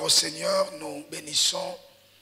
au Seigneur, nous bénissons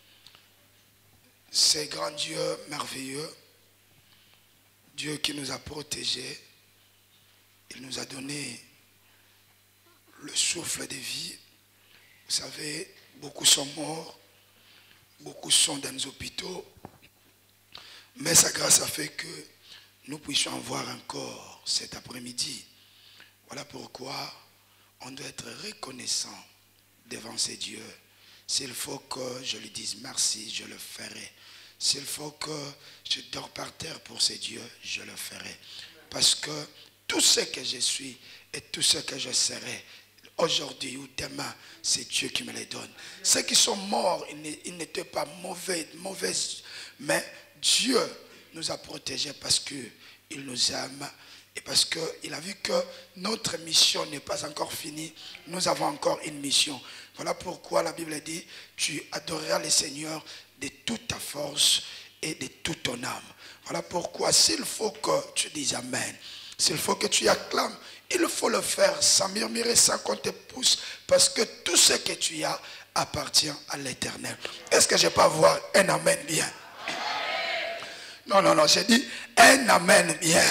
ces grands dieux merveilleux, Dieu qui nous a protégés. Il nous a donné le souffle de vie. Vous savez, beaucoup sont morts, beaucoup sont dans les hôpitaux, mais sa grâce a fait que nous puissions en voir encore cet après-midi. Voilà pourquoi on doit être reconnaissant devant ces dieux. S'il faut que je lui dise merci, je le ferai. S'il faut que je dors par terre pour ces dieux, je le ferai. Parce que tout ce que je suis et tout ce que je serai, aujourd'hui ou demain, c'est Dieu qui me les donne. Ceux qui sont morts, ils n'étaient pas mauvais, mais Dieu nous a protégés parce qu'il nous aime et parce qu'il a vu que notre mission n'est pas encore finie. Nous avons encore une mission. Voilà pourquoi la Bible dit, tu adoreras le Seigneur de toute ta force et de toute ton âme. Voilà pourquoi s'il faut que tu dises Amen, s'il faut que tu acclames, il faut le faire sans murmurer, sans qu'on te pousse, parce que tout ce que tu as appartient à l'Éternel. Est-ce que je peux avoir un Amen bien? Non, j'ai dit un Amen bien.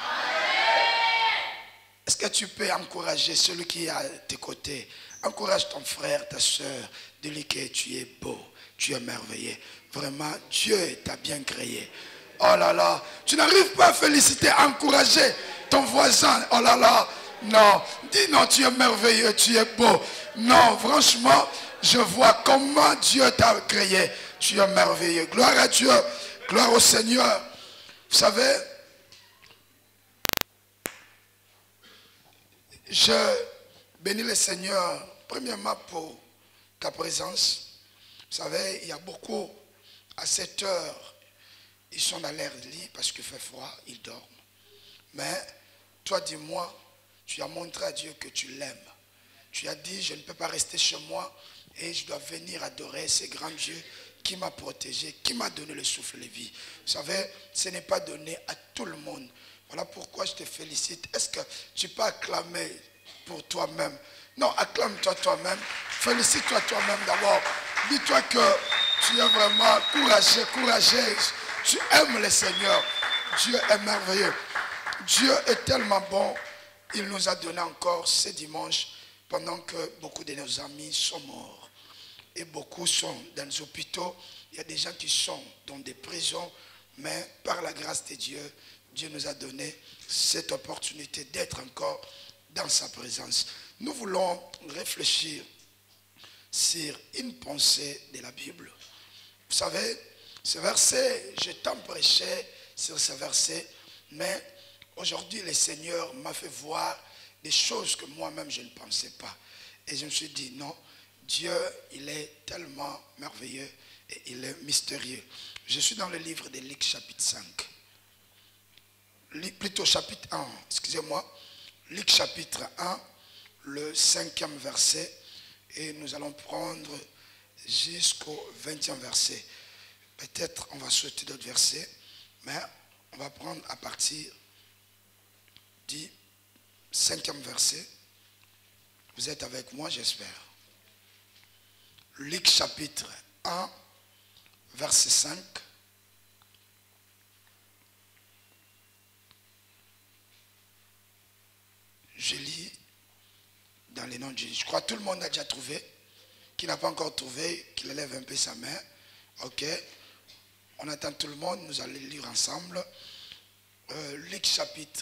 Est-ce que tu peux encourager celui qui est à tes côtés? Encourage ton frère, ta soeur, dis-lui que tu es beau, tu es merveilleux. Vraiment, Dieu t'a bien créé. Oh là là, tu n'arrives pas à féliciter, à encourager ton voisin. Oh là là, non, dis non, tu es merveilleux, tu es beau. Non, franchement, je vois comment Dieu t'a créé. Tu es merveilleux. Gloire à Dieu, gloire au Seigneur. Vous savez, je bénis le Seigneur, premièrement pour ta présence. Vous savez, il y a beaucoup, à cette heure, ils sont dans l'air lit parce qu'il fait froid, ils dorment. Mais toi, dis-moi, tu as montré à Dieu que tu l'aimes. Tu as dit, je ne peux pas rester chez moi et je dois venir adorer ce grand Dieu qui m'a protégé, qui m'a donné le souffle de vie. Vous savez, ce n'est pas donné à tout le monde. Voilà pourquoi je te félicite. Est-ce que tu peux acclamer pour toi-même? Non, acclame-toi toi-même. Félicite-toi toi-même d'abord. Dis-toi que tu es vraiment courageux, courageuse. Tu aimes le Seigneur. Dieu est merveilleux. Dieu est tellement bon. Il nous a donné encore ce dimanche pendant que beaucoup de nos amis sont morts. Et beaucoup sont dans les hôpitaux. Il y a des gens qui sont dans des prisons. Mais par la grâce de Dieu, Dieu nous a donné cette opportunité d'être encore dans sa présence. Nous voulons réfléchir sur une pensée de la Bible. Vous savez, ce verset, je t'en prêchais sur ce verset, mais aujourd'hui le Seigneur m'a fait voir des choses que moi-même je ne pensais pas. Et je me suis dit, non, Dieu, il est tellement merveilleux et il est mystérieux. Je suis dans le livre de Luc chapitre 5. Plutôt chapitre 1, excusez-moi. Luc chapitre 1, le 5e verset. Et nous allons prendre jusqu'au 20e verset. Peut-être on va sauter d'autres versets, mais on va prendre à partir du 5e verset. Vous êtes avec moi, j'espère. Luc chapitre 1, verset 5. Je lis dans les noms de Jésus. Je crois que tout le monde a déjà trouvé. Qui n'a pas encore trouvé, qu'il lève un peu sa main. Ok. On attend tout le monde, nous allons lire ensemble. Luc chapitre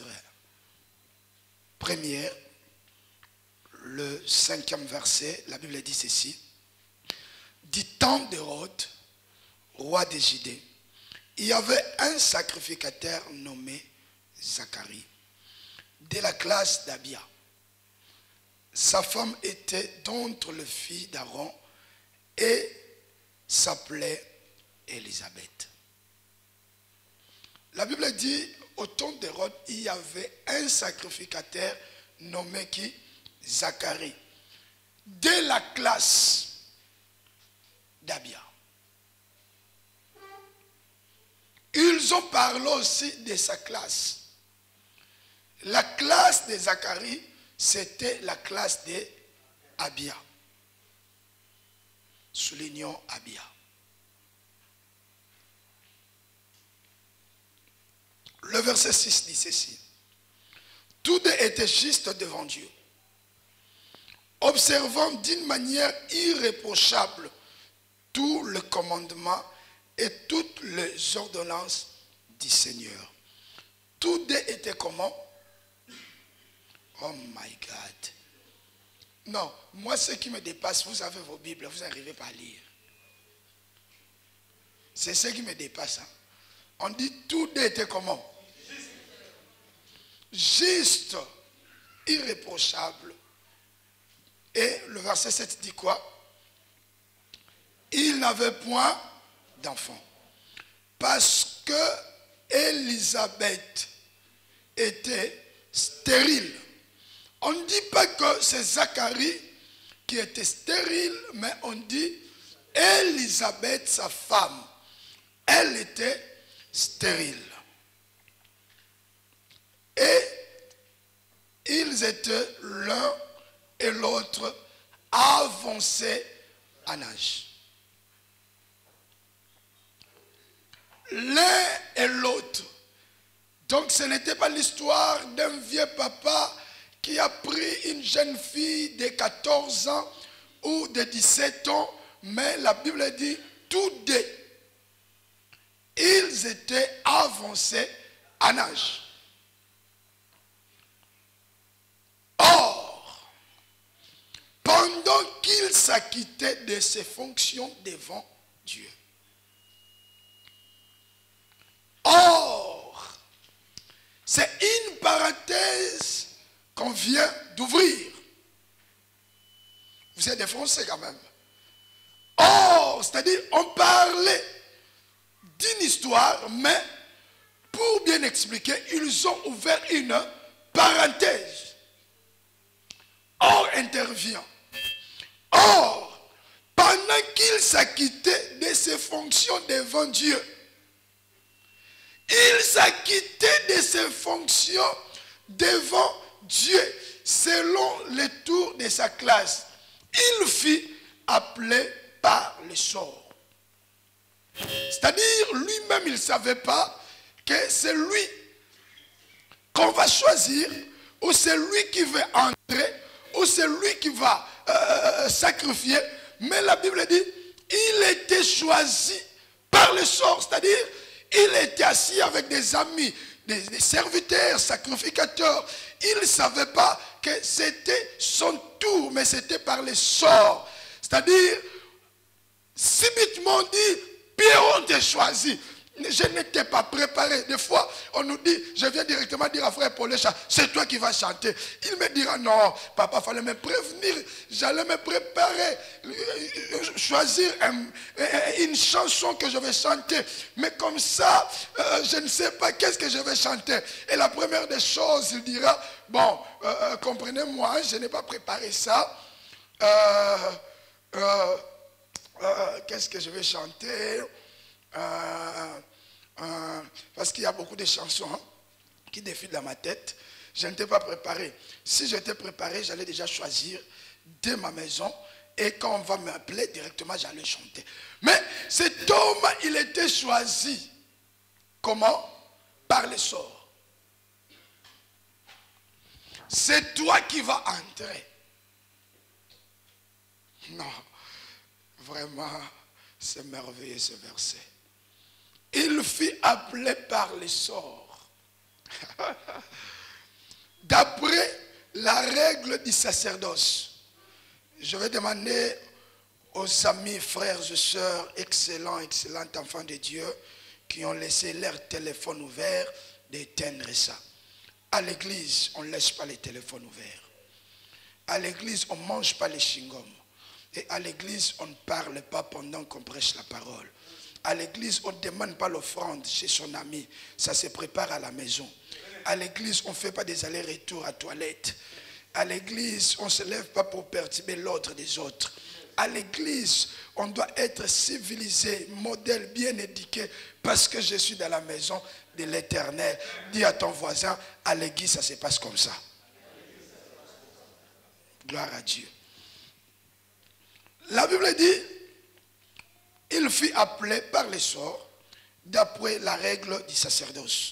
1er, le 5e verset, la Bible dit ceci. Du temps d'Hérode, roi des Judées, il y avait un sacrificateur nommé Zacharie, de la classe d'Abia. Sa femme était d'entre les filles d'Aaron et s'appelait Élisabeth. La Bible dit, au temps d'Hérode, il y avait un sacrificateur nommé qui? Zacharie, de la classe d'Abia. Ils ont parlé aussi de sa classe. La classe de Zacharie, c'était la classe d'Abia. Soulignons Abia. Le verset 6 dit ceci. Tous deux étaient justes devant Dieu, observant d'une manière irréprochable tout le commandement et toutes les ordonnances du Seigneur. Tous deux étaient comment? Oh my God. Non, moi ce qui me dépasse, vous avez vos Bibles, vous n'arrivez pas à lire. C'est ce qui me dépasse. Hein. On dit tous deux étaient comment? Juste, irréprochable. Et le verset 7 dit quoi? Il n'avait point d'enfant. Parce que Élisabeth était stérile. On ne dit pas que c'est Zacharie qui était stérile, mais on dit Élisabeth, sa femme, elle était stérile. Et ils étaient l'un et l'autre avancés en âge. L'un et l'autre. Donc ce n'était pas l'histoire d'un vieux papa qui a pris une jeune fille de 14 ans ou de 17 ans, mais la Bible dit tous deux. Ils étaient avancés en âge. Or, pendant qu'il s'acquittait de ses fonctions devant Dieu. Or, c'est une parenthèse qu'on vient d'ouvrir. Vous êtes des Français quand même. Or, c'est-à-dire, on parlait d'une histoire, mais pour bien expliquer, ils ont ouvert une parenthèse. Or intervient. Or, pendant qu'il s'acquittait de ses fonctions devant Dieu, il s'acquittait de ses fonctions devant Dieu, selon les tours de sa classe. Il fut appelé par le sort. C'est-à-dire, lui-même, il ne savait pas que c'est lui qu'on va choisir, ou c'est lui qui va entrer, ou c'est lui qui va sacrifier. Mais la Bible dit, il était choisi par le sort. C'est-à-dire, il était assis avec des amis, des serviteurs, sacrificateurs. Il ne savait pas que c'était son tour, mais c'était par le sort. C'est-à-dire, subitement dit, Pierre, on t'a choisi. Je n'étais pas préparé. Des fois, on nous dit, je viens directement dire à frère Paul, c'est toi qui vas chanter. Il me dira, non, papa, il fallait me prévenir. J'allais me préparer, choisir une chanson que je vais chanter. Mais comme ça, je ne sais pas qu'est-ce que je vais chanter. Et la première des choses, il dira, bon, comprenez-moi, je n'ai pas préparé ça. Qu'est-ce que je vais chanter? Parce qu'il y a beaucoup de chansons qui défilent dans ma tête. Je n'étais pas préparé. Si j'étais préparé, j'allais déjà choisir de ma maison. Et quand on va m'appeler directement, j'allais chanter. Mais cet homme, il était choisi. Comment? Par le sort. C'est toi qui vas entrer. Non. Vraiment, c'est merveilleux ce verset. Il fut appelé par le sort. D'après la règle du sacerdoce. Je vais demander aux amis, frères et sœurs, excellents enfants de Dieu, qui ont laissé leur téléphone ouvert, d'éteindre ça. À l'église, on ne laisse pas les téléphones ouverts. À l'église, on ne mange pas les chewing-gums. Et à l'église, on ne parle pas pendant qu'on prêche la parole. À l'église, on ne demande pas l'offrande chez son ami. Ça se prépare à la maison. À l'église, on ne fait pas des allers-retours à toilette. À l'église, on ne se lève pas pour perturber l'ordre des autres. À l'église, on doit être civilisé, modèle, bien éduqué, parce que je suis dans la maison de l'Éternel. Dis à ton voisin, à l'église, ça se passe comme ça. Gloire à Dieu. La Bible dit, il fut appelé par les sorts d'après la règle du sacerdoce.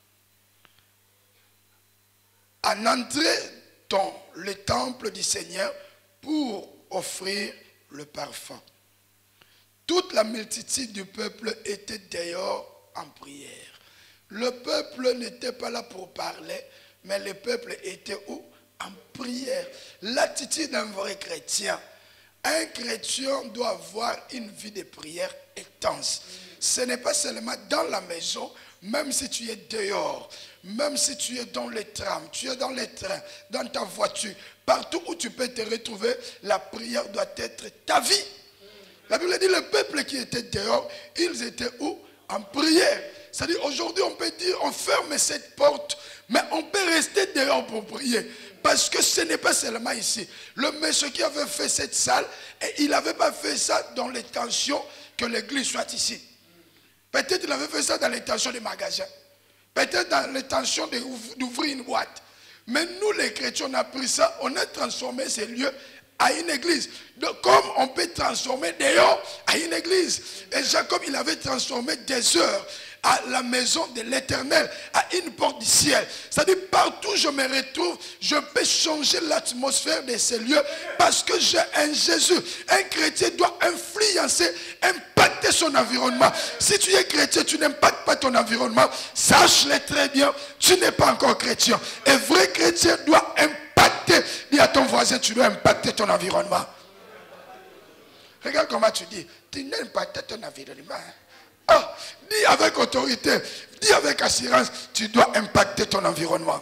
En entrant dans le temple du Seigneur pour offrir le parfum. Toute la multitude du peuple était dehors en prière. Le peuple n'était pas là pour parler, mais le peuple était où? En prière. L'attitude d'un vrai chrétien. Un chrétien doit avoir une vie de prière intense. Ce n'est pas seulement dans la maison, même si tu es dehors, même si tu es dans les trams, tu es dans les trains, dans ta voiture, partout où tu peux te retrouver, la prière doit être ta vie. La Bible dit le peuple qui était dehors, ils étaient où? En prière. C'est-à-dire aujourd'hui on peut dire on ferme cette porte, mais on peut rester dehors pour prier. Parce que ce n'est pas seulement ici. Le monsieur qui avait fait cette salle, et il n'avait pas fait ça dans l'intention que l'église soit ici. Peut-être qu'il avait fait ça dans l'intention des magasins. Peut-être dans l'intention d'ouvrir une boîte. Mais nous les chrétiens, on a pris ça, on a transformé ces lieux à une église. Donc, comme on peut transformer dehors à une église. Et Jacob, il avait transformé des heures à la maison de l'Éternel, à une porte du ciel. C'est-à-dire, partout où je me retrouve, je peux changer l'atmosphère de ces lieux parce que j'ai un Jésus. Un chrétien doit influencer, impacter son environnement. Si tu es chrétien, tu n'impactes pas ton environnement, sache-le très bien, tu n'es pas encore chrétien. Un vrai chrétien doit impacter. Dis à ton voisin, tu dois impacter ton environnement. Regarde comment tu dis, tu n'impactes ton environnement. Oh, dis avec autorité, dis avec assurance, tu dois impacter ton environnement.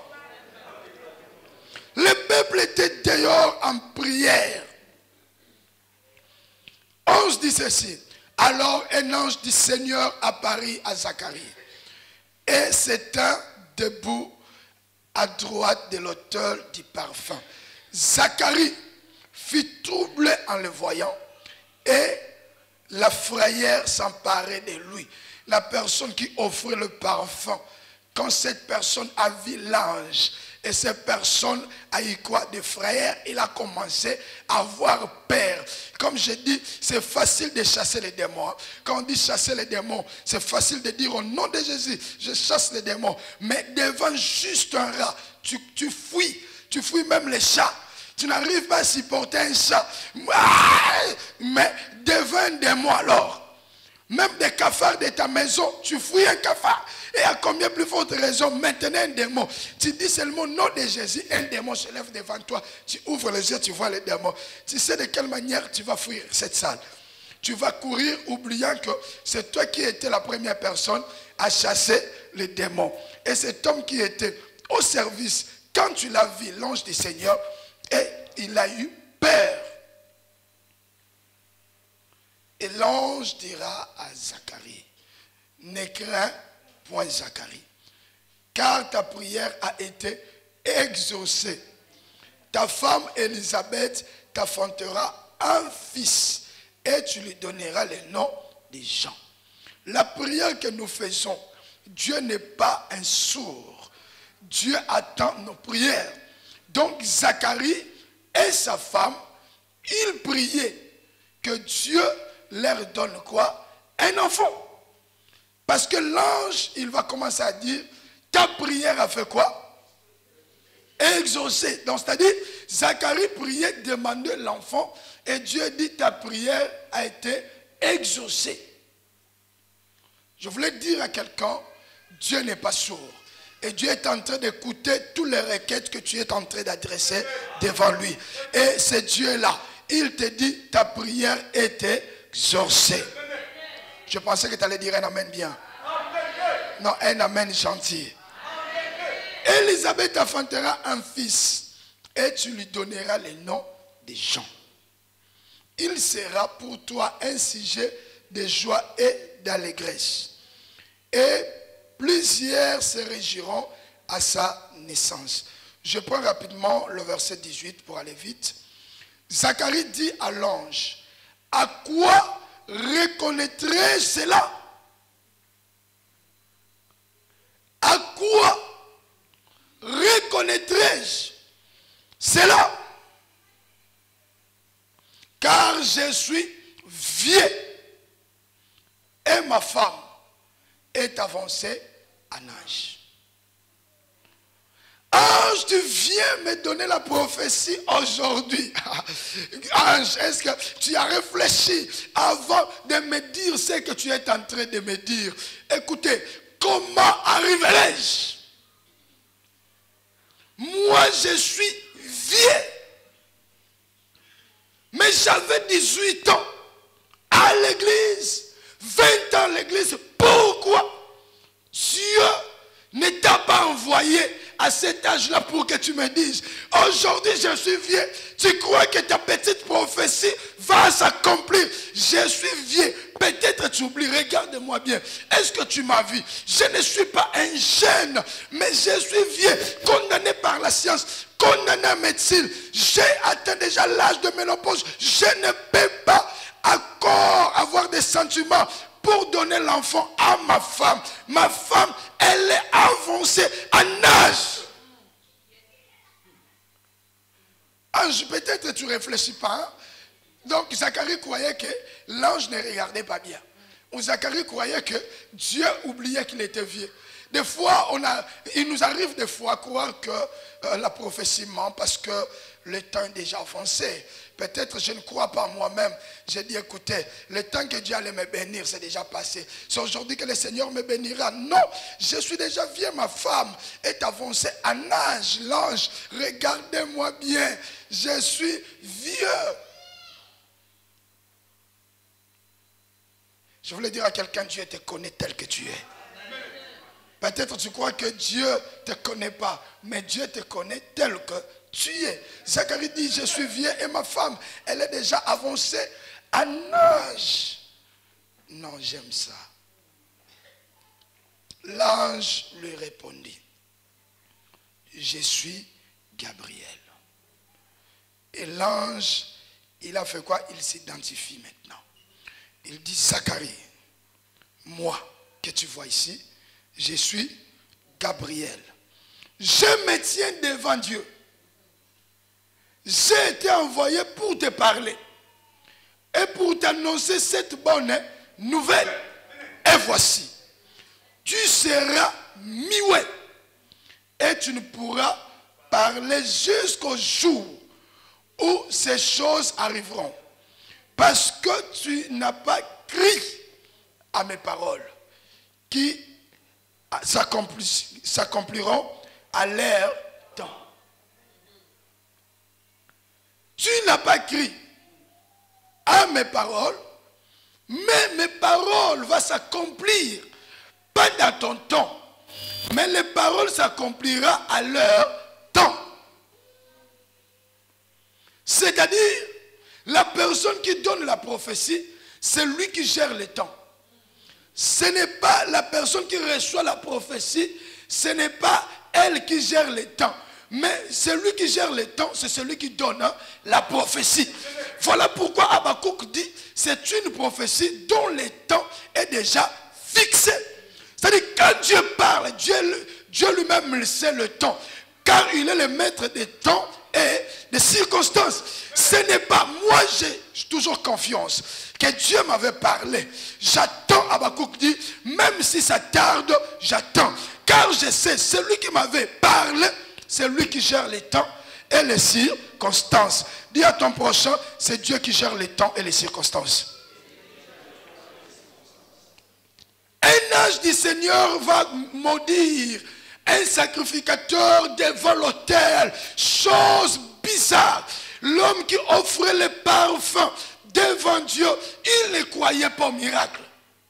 Le peuple était dehors en prière. 11 dit ceci. Alors un ange du Seigneur apparut à Zacharie et s'étend debout à droite de l'autel du parfum. Zacharie fut troublé en le voyant et la frayeur s'emparait de lui. La personne qui offrait le parfum, quand cette personne a vu l'ange, et cette personne a eu quoi? De frayeur, il a commencé à avoir peur. Comme je dis, c'est facile de chasser les démons. Quand on dit chasser les démons, c'est facile de dire au nom de Jésus, je chasse les démons. Mais devant juste un rat, tu fuis. Tu fuis même les chats. Tu n'arrives pas à supporter un chat. Mais devant un démon alors, même des cafards de ta maison, tu fuis un cafard. Et à combien plus forte raison, maintenant un démon. Tu dis seulement au nom de Jésus, un démon se lève devant toi. Tu ouvres les yeux, tu vois le démon. Tu sais de quelle manière tu vas fuir cette salle. Tu vas courir oubliant que c'est toi qui étais la première personne à chasser les démons. Et cet homme qui était au service, quand tu l'as vu, l'ange du Seigneur, et il a eu peur. Et l'ange dira à Zacharie, ne crains point Zacharie, car ta prière a été exaucée. Ta femme Élisabeth t'enfantera un fils et tu lui donneras le nom de Jean. La prière que nous faisons, Dieu n'est pas un sourd. Dieu attend nos prières. Donc Zacharie et sa femme, ils priaient que Dieu leur donne quoi? Un enfant. Parce que l'ange, il va commencer à dire, ta prière a fait quoi? Exaucé. Donc c'est-à-dire, Zacharie priait, demandait l'enfant, et Dieu dit, ta prière a été exaucée. Je voulais dire à quelqu'un, Dieu n'est pas sourd. Et Dieu est en train d'écouter toutes les requêtes que tu es en train d'adresser devant lui. Et ce Dieu-là, il te dit, ta prière était exaucée. Je pensais que tu allais dire un amen bien. Non, un amen gentil. Élisabeth enfantera un fils et tu lui donneras le nom de Jean. Il sera pour toi un sujet de joie et d'allégresse. Et plusieurs se réjouiront à sa naissance. Je prends rapidement le verset 18 pour aller vite. Zacharie dit à l'ange, à quoi reconnaîtrai-je cela? À quoi reconnaîtrai-je cela? Car je suis vieux. et ma femme est avancée en âge. Ange, tu viens me donner la prophétie aujourd'hui. Ange, est-ce que tu as réfléchi avant de me dire ce que tu es en train de me dire? Écoutez, comment arriverai-je? Moi, je suis vieux. Mais j'avais 18 ans à l'église, 20 ans à l'église. Pourquoi Dieu ne t'a pas envoyé à cet âge-là pour que tu me dises, aujourd'hui je suis vieux, tu crois que ta petite prophétie va s'accomplir? Je suis vieux, peut-être tu oublies, regarde-moi bien, est-ce que tu m'as vu? Je ne suis pas un jeune, mais je suis vieux, condamné par la science, condamné à médecine, j'ai atteint déjà l'âge de ménopause, je ne peux pas encore avoir des sentiments pour donner l'enfant à ma femme. Ma femme, elle est avancée en âge. Ange, peut-être tu ne réfléchis pas. Hein? Donc Zacharie croyait que l'ange ne regardait pas bien. Ou Zacharie croyait que Dieu oubliait qu'il était vieux. Des fois, il nous arrive des fois à croire que la prophétie ment parce que le temps est déjà avancé. Peut-être je ne crois pas moi-même. J'ai dit, écoutez, le temps que Dieu allait me bénir, c'est déjà passé. C'est aujourd'hui que le Seigneur me bénira. Non, je suis déjà vieux, ma femme est avancée en âge. L'ange, regardez-moi bien, je suis vieux. Je voulais dire à quelqu'un, Dieu te connaît tel que tu es. Peut-être tu crois que Dieu ne te connaît pas, mais Dieu te connaît tel que tu es. Zacharie dit, je suis vieux et ma femme, elle est déjà avancée en âge. Non, j'aime ça. L'ange lui répondit, je suis Gabriel. Et l'ange, il a fait quoi? Il s'identifie maintenant. Il dit, Zacharie, moi que tu vois ici, je suis Gabriel. Je me tiens devant Dieu. J'ai été envoyé pour te parler et pour t'annoncer cette bonne nouvelle. Et voici, tu seras muet et tu ne pourras parler jusqu'au jour où ces choses arriveront. Parce que tu n'as pas cru à mes paroles qui s'accompliront à leur temps. Tu n'as pas cru à mes paroles, mais mes paroles vont s'accomplir, pas dans ton temps, mais les paroles s'accompliront à leur temps. C'est-à-dire, la personne qui donne la prophétie, c'est lui qui gère le temps. Ce n'est pas la personne qui reçoit la prophétie, ce n'est pas elle qui gère le temps. Mais celui qui gère le temps, c'est celui qui donne la prophétie. Voilà pourquoi Habakkuk dit, c'est une prophétie dont le temps est déjà fixé. C'est-à-dire quand Dieu parle, Dieu lui-même sait le temps. Car il est le maître des temps et des circonstances. Ce n'est pas moi, j'ai toujours confiance que Dieu m'avait parlé. J'attends, Habakkuk dit, même si ça tarde, j'attends. Car je sais, celui qui m'avait parlé, c'est lui qui gère les temps et les circonstances. Dis à ton prochain, c'est Dieu qui gère les temps et les circonstances. Un ange du Seigneur va maudire un sacrificateur devant l'autel. Chose bizarre. L'homme qui offrait le parfum devant Dieu, il ne croyait pas au miracle.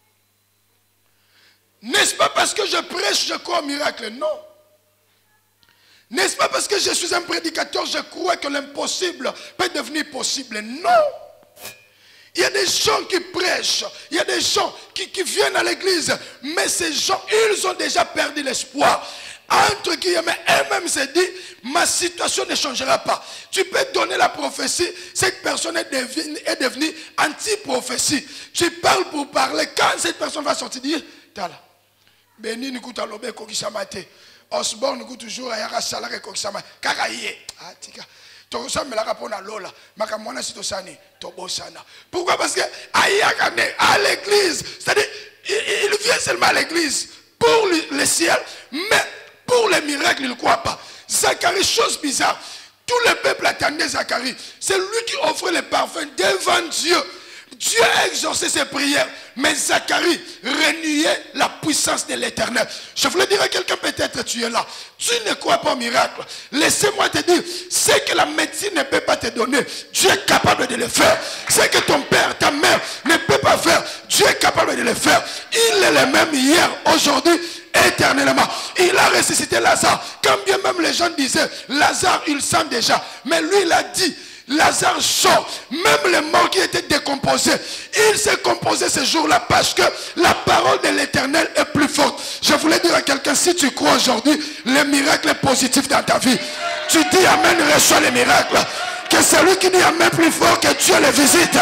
N'est-ce pas parce que je prêche, je crois au miracle? Non. N'est-ce pas parce que je suis un prédicateur, je crois que l'impossible peut devenir possible? Non. Il y a des gens qui prêchent, il y a des gens qui viennent à l'église, mais ces gens, ils ont déjà perdu l'espoir. Entre guillemets, eux-mêmes se disent, ma situation ne changera pas. Tu peux donner la prophétie, cette personne est devenue anti-prophétie. Tu parles pour parler, quand cette personne va sortir, dire, tala, béni nous coûte à l'obé kokishamate. Osborne nous coûte toujours à yara salare kokishamate. Karaye. Pourquoi? Parce que à l'église, c'est-à-dire, il vient seulement à l'église pour le ciel, mais pour les miracles, il ne croit pas. Zacharie, chose bizarre, tout le peuple attendait Zacharie. C'est lui qui offrait les parfums devant Dieu. Dieu a exaucé ses prières, mais Zacharie reniait la puissance de l'Éternel. Je voulais dire à quelqu'un, peut-être tu es là, tu ne crois pas au miracle. Laissez-moi te dire, ce que la médecine ne peut pas te donner, Dieu est capable de le faire. Ce que ton père, ta mère ne peut pas faire, Dieu est capable de le faire. Il est le même hier, aujourd'hui, éternellement. Il a ressuscité Lazare. Quand bien même les gens disaient, Lazare, il sent déjà. Mais lui, il a dit, Lazare sort, même les morts qui étaient décomposés, il s'est composé ce jour-là parce que la parole de l'Éternel est plus forte. Je voulais dire à quelqu'un, si tu crois aujourd'hui, le miracle est positif dans ta vie. Tu dis Amen, reçois les miracles. Que celui qui dit Amen plus fort, que Dieu le visite.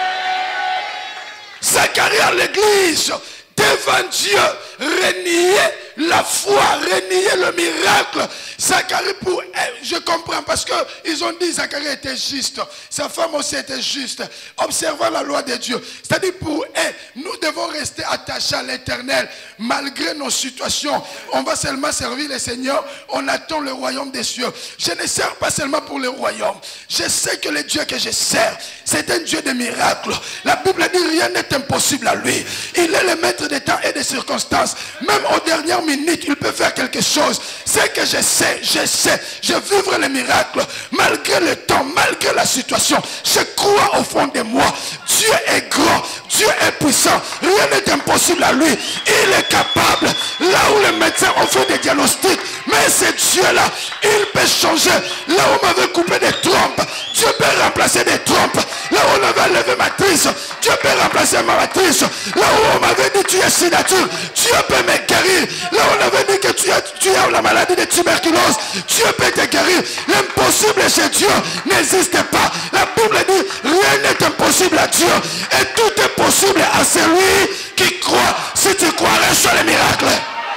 Zacharie à l'église, devant Dieu, renier la foi, renier le miracle. Zacharie, je comprends parce qu'ils ont dit Zacharie était juste, sa femme aussi était juste, observant la loi de Dieu. C'est-à-dire pour eux, nous devons rester attachés à l'Éternel malgré nos situations. On va seulement servir le Seigneur, on attend le royaume des cieux. Je ne sers pas seulement pour le royaume. Je sais que le Dieu que je sers, c'est un Dieu de miracles. La Bible dit rien n'est impossible à lui. Il est le maître des temps et des circonstances. Même aux dernières minutes, il peut faire quelque chose. C'est que je sais, je vivrai les miracles. Malgré le temps, malgré la situation, je crois au fond de moi. Dieu est grand, Dieu est puissant. Rien n'est impossible à lui. Il est capable. Là où les médecins ont fait des diagnostics, mais c'est Dieu-là. Il peut changer. Là où on m'avait coupé des trompes, Dieu peut remplacer des trompes. Là où on avait levé ma matrice, Dieu peut remplacer ma matrice. Là où on m'avait dit tu es signature, Dieu peut me guérir. Là où on avait dit que tu as la maladie de tuberculose, Dieu peut te guérir. L'impossible chez Dieu n'existe pas. La Bible dit rien n'est impossible à Dieu. Et tout est possible à celui qui croit. Si tu croirais sur les miracles.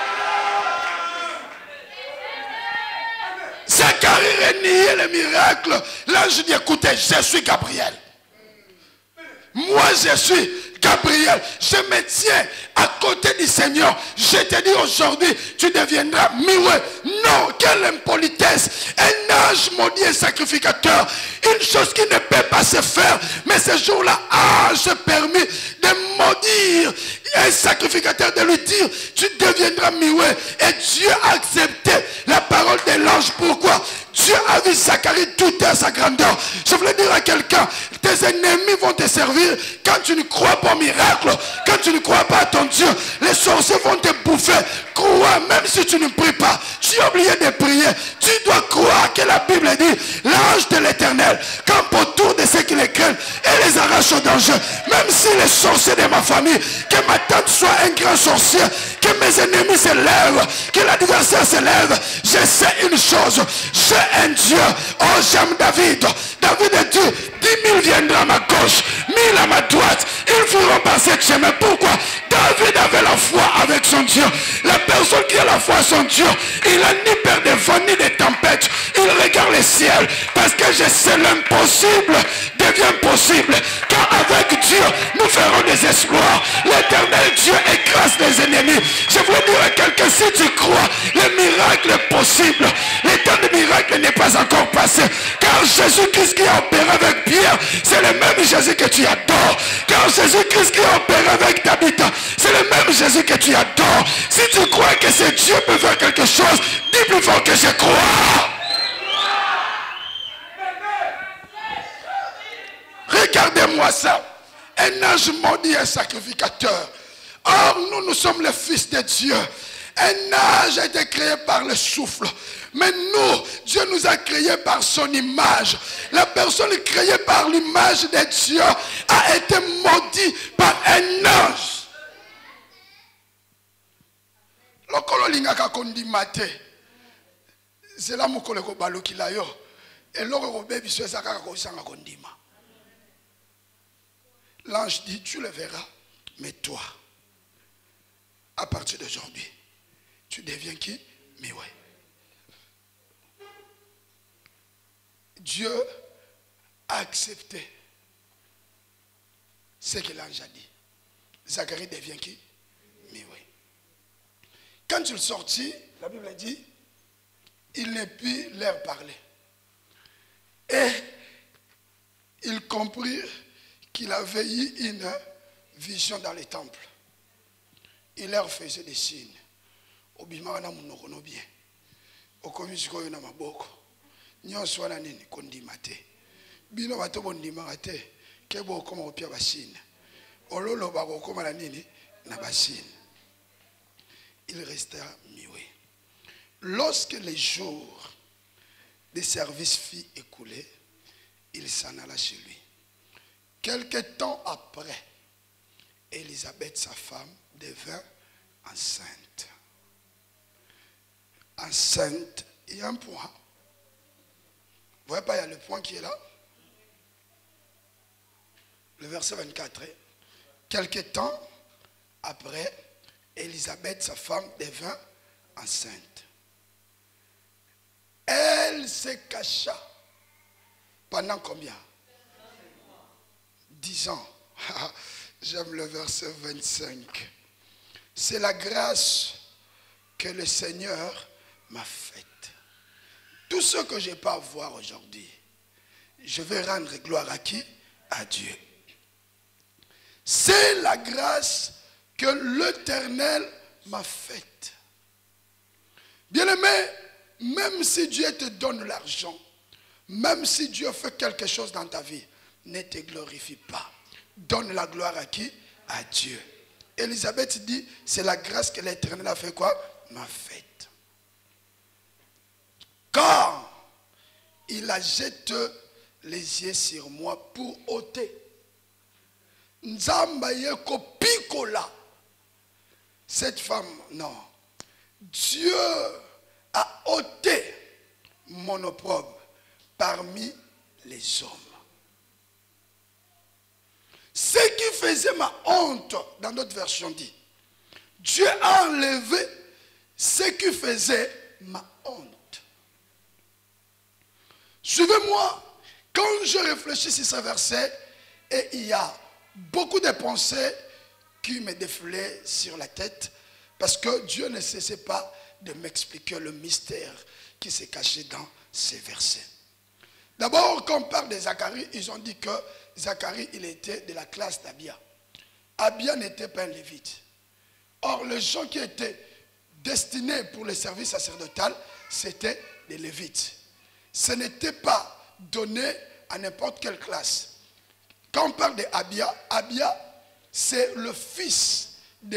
Zacharie reniait le miracle. L'ange dit écoutez, je suis Gabriel. Moi je suis Gabriel, je me tiens à côté du Seigneur. Je te dis aujourd'hui, tu deviendras Mioué. Non, quelle impolitesse. Un ange maudit et sacrificateur. Une chose qui ne peut pas se faire. Mais ce jour-là, ange permis de maudire un sacrificateur, de lui dire, tu deviendras Mioué. Et Dieu a accepté la parole de l'ange. Pourquoi? Dieu a vu Zacharie douter à sa grandeur. Je voulais dire à quelqu'un, tes ennemis vont te servir quand tu ne crois pas au miracle, quand tu ne crois pas à ton Dieu. Les sorciers vont te bouffer. Crois, même si tu ne pries pas. Tu as oublié de prier. Tu dois croire que la Bible dit, l'ange de l'Éternel campe autour de ceux qui les craignent et les arrache au danger. Même si les sorciers de ma famille, que ma tante soit un grand sorcier, que mes ennemis se lèvent, que l'adversaire se lève, je sais une chose, j'ai un Dieu. Oh, j'aime David. David a dit, 10 000 viendront à ma gauche, 1000 à ma droite. Ils feront par cette chemin. Pourquoi? David avait la foi avec son Dieu. La personne qui a la foi à son Dieu, il n'a ni peur de vent ni de tempête. Il regarde le ciel parce que je sais l'impossible devient possible. Car avec Dieu, nous ferons des exploits. L'éternel Dieu écrase les ennemis. Je voulais dire à quelqu'un, si tu crois, le miracle est possible. Le temps de miracle n'est pas encore passé. Car Jésus-Christ qui a opéré avec Pierre, c'est le même Jésus que tu adores. Car Jésus-Christ qui a opéré avec David, c'est le même Jésus que tu adores. Si tu crois que ce Dieu peut faire quelque chose, dis plus fort que je crois. Regardez-moi ça. Un ange maudit un sacrificateur. Or, nous sommes les fils de Dieu. Un ange a été créé par le souffle. Mais nous, Dieu nous a créés par son image. La personne créée par l'image de Dieu a été maudite par un ange. Lokolo lingaka kondimate. C'est là mokolo ko balukila yo. Et loko ko bebi so ezaka ko sanga kondima. L'ange dit, tu le verras, mais toi, à partir d'aujourd'hui, tu deviens qui? Mioué. Dieu a accepté ce qu'il a déjà dit. Zacharie devient qui? Mais oui. Quand il sortit, la Bible dit, il ne put leur parler. Et ils comprirent qu'il avait eu une vision dans les temples. Il leur faisait des signes. Obimana munokono bien. Okomisiko yona maboko. Nyonso wana nini kondima te. Bino bato bondima te. Kebo okoma opia basine. Ololo bako okoma na nini na basine. Il resta muet. Lorsque les jours de service fut écoulés, il s'en alla chez lui. Quelque temps après, Élisabeth, sa femme, devint enceinte. Enceinte, il y a un point. Vous voyez pas, il y a le point qui est là. Le verset 24. Quelque temps après, Élisabeth, sa femme, devint enceinte. Elle se cacha. Pendant combien? 10 ans. J'aime le verset 25. C'est la grâce que le Seigneur m'a faite. Tout ce que je n'ai pas à voir aujourd'hui, je vais rendre gloire à qui? À Dieu. C'est la grâce que l'Éternel m'a faite. Bien-aimé, même si Dieu te donne l'argent, même si Dieu fait quelque chose dans ta vie, ne te glorifie pas. Donne la gloire à qui? À Dieu. Élisabeth dit, c'est la grâce que l'Éternel a fait quoi? M'a faite. Quand il a jeté les yeux sur moi pour ôter. Nzambaye kopikola. Cette femme, non. Dieu a ôté mon opprobre parmi les hommes. Ce qui faisait ma honte, dans notre version dit, Dieu a enlevé ce qui faisait ma honte. Suivez-moi, quand je réfléchis sur ce verset, et il y a beaucoup de pensées qui me défilaient sur la tête, parce que Dieu ne cessait pas de m'expliquer le mystère qui s'est caché dans ces versets. D'abord, quand on parle de Zacharie, ils ont dit que Zacharie, il était de la classe d'Abia. Abia n'était pas un lévite. Or, les gens qui étaient destinés pour le service sacerdotal, c'était des lévites. Ce n'était pas donné à n'importe quelle classe. Quand on parle d'Abia, Abia, c'est le fils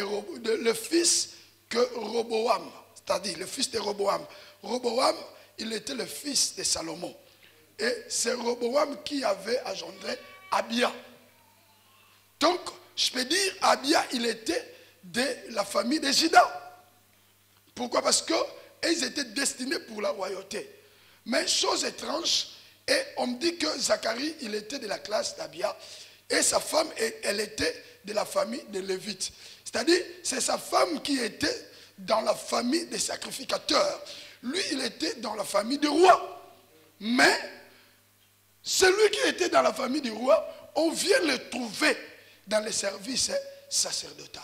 que Roboam, c'est-à-dire le fils de Roboam. Roboam, il était le fils de Salomon. Et c'est Roboam qui avait engendré Abia. Donc, je peux dire, Abia, il était de la famille de Juda. Pourquoi? Parce qu'ils étaient destinés pour la royauté. Mais chose étrange, et on me dit que Zacharie, il était de la classe d'Abia. Et sa femme, elle était de la famille des Lévites. C'est-à-dire, c'est sa femme qui était dans la famille des sacrificateurs. Lui, il était dans la famille du roi. Mais, celui qui était dans la famille du roi, on vient le trouver dans le service sacerdotal.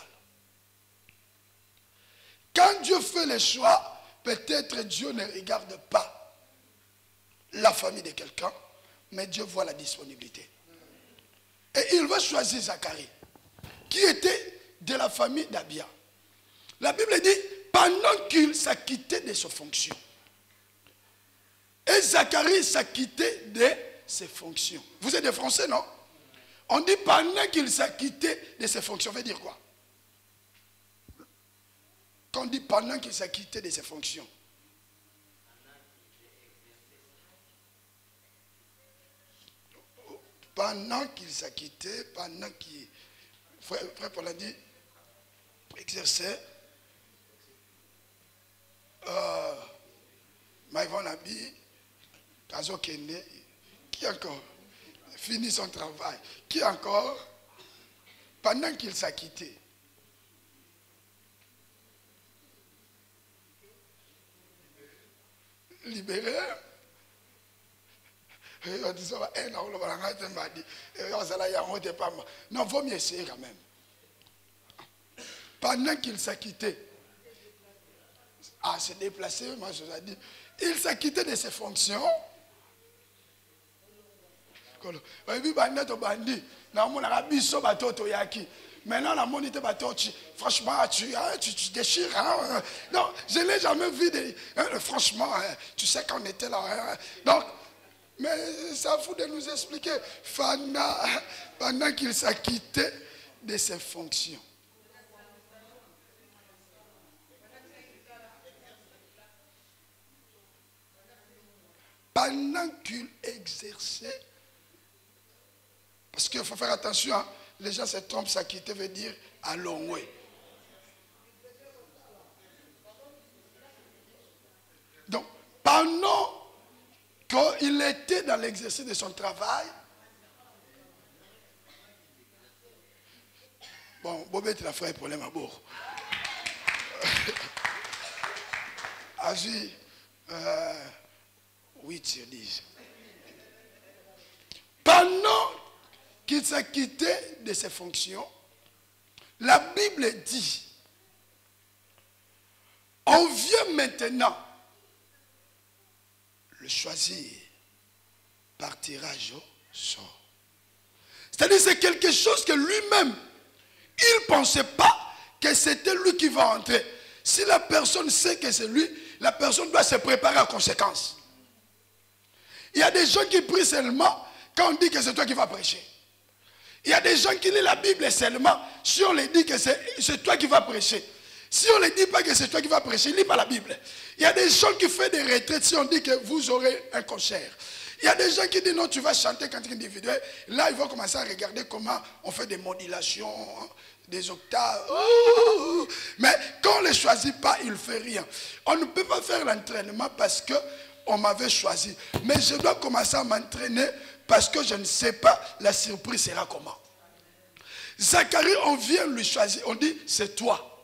Quand Dieu fait le choix, peut-être Dieu ne regarde pas la famille de quelqu'un, mais Dieu voit la disponibilité. Et il va choisir Zacharie, qui était de la famille d'Abia. La Bible dit, pendant qu'il s'acquittait de ses fonctions. Et Zacharie s'acquittait de ses fonctions. Vous êtes des Français, non? On dit pendant qu'il s'acquittait de ses fonctions. Ça veut dire quoi? Quand on dit pendant qu'il s'acquittait de ses fonctions. Pendant qu'il s'acquittait, pendant qu'il... Frère Paul a dit, exerçait, Maïvon Abi, Kazo Kende, qui encore finit son travail, qui encore, pendant qu'il s'acquittait, libéré, Non, vaut mieux essayer quand même. Pendant qu'il s'est quitté, à se déplacer, moi je vous ai dit, il s'est quitté de ses fonctions. Maintenant, la monité, franchement, tu déchires. Hein? Non, je n'ai jamais vu. Franchement, tu sais qu'on était là. Hein? Donc, mais ça fout de nous expliquer. Pendant qu'il s'est quitté de ses fonctions. Pendant qu'il exerçait. Parce qu'il faut faire attention, hein? Les gens se trompent, s'acquitter veut dire à long way. Donc, pendant qu'il était dans l'exercice de son travail, bon, Bobet la frère problème à bord. Agi, 8 sur 10. Pendant qu'il s'est quitté de ses fonctions, la Bible dit, on vient maintenant le choisir par tirage au sort. C'est-à-dire c'est quelque chose que lui-même, il ne pensait pas que c'était lui qui va entrer. Si la personne sait que c'est lui, la personne doit se préparer en conséquence. Il y a des gens qui prient seulement quand on dit que c'est toi qui vas prêcher. Il y a des gens qui lisent la Bible seulement si on leur dit que c'est toi qui vas prêcher. Si on ne dit pas que c'est toi qui vas prêcher, lis pas la Bible. Il y a des gens qui font des retraites si on dit que vous aurez un concert. Il y a des gens qui disent non, tu vas chanter cantique individuel. Là, ils vont commencer à regarder comment on fait des modulations, des octaves. Mais quand on ne les choisit pas, il ne fait rien. On ne peut pas faire l'entraînement parce qu'on m'avait choisi. Mais je dois commencer à m'entraîner parce que je ne sais pas la surprise sera comment. Zacharie, on vient lui choisir. On dit, c'est toi.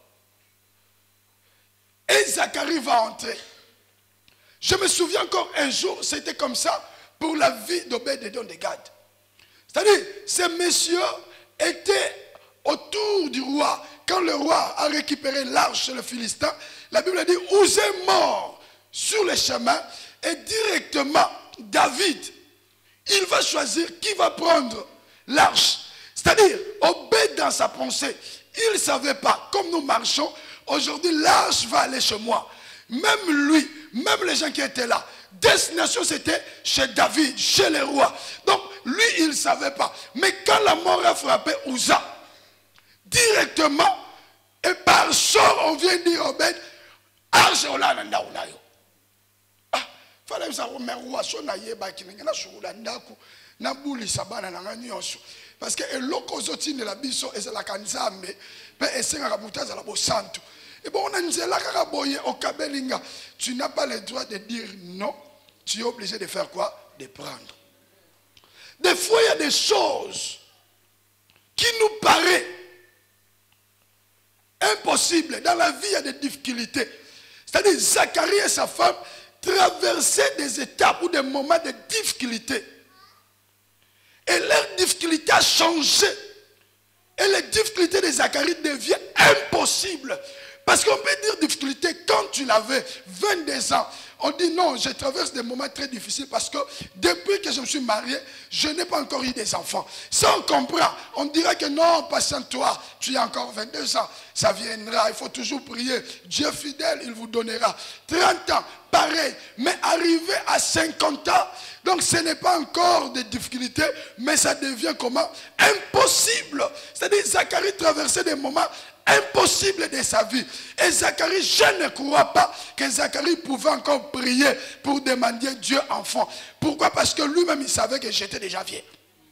Et Zacharie va entrer. Je me souviens encore un jour, c'était comme ça pour la vie d'Obed-Édom de Gad. C'est-à-dire, ces messieurs étaient autour du roi. Quand le roi a récupéré l'arche chez le Philistin, la Bible dit, Ouzé est mort sur le chemin et directement David, il va choisir qui va prendre l'arche. C'est-à-dire, Obed dans sa pensée, il ne savait pas, comme nous marchons, aujourd'hui l'arche va aller chez moi. Même lui, même les gens qui étaient là, destination c'était chez David, chez les rois. Donc lui, il ne savait pas. Mais quand la mort a frappé Uza, directement, et par sort, on vient dire Obed, arche ola nanda unayo. Fallait que ça parce que l'oko zoti de la biso et la kanzambe pe esenga kabuta za la bosanto. Et bon on a nzela kaka boye au kabelinga, tu n'as pas le droit de dire non, tu es obligé de faire quoi? De prendre. Des fois il y a des choses qui nous paraissent impossibles. Dans la vie il y a des difficultés. C'est-à-dire Zacharie et sa femme traversaient des étapes ou des moments de difficulté. Et leur difficulté a changé. Et les difficultés de Zacharie deviennent impossibles. Parce qu'on peut dire difficulté quand tu l'avais 22 ans. On dit non, je traverse des moments très difficiles parce que depuis que je me suis marié, je n'ai pas encore eu des enfants. Ça on comprend. On dirait que non, patiente-toi, tu as encore 22 ans. Ça viendra, il faut toujours prier. Dieu fidèle, il vous donnera. 30 ans, pareil. Mais arrivé à 50 ans, donc ce n'est pas encore des difficultés, mais ça devient comment? Impossible. C'est-à-dire Zacharie traversait des moments impossibles de sa vie. Et Zacharie, je ne crois pas que Zacharie pouvait encore prier pour demander Dieu enfant. Pourquoi? Parce que lui-même, il savait que j'étais déjà vieux.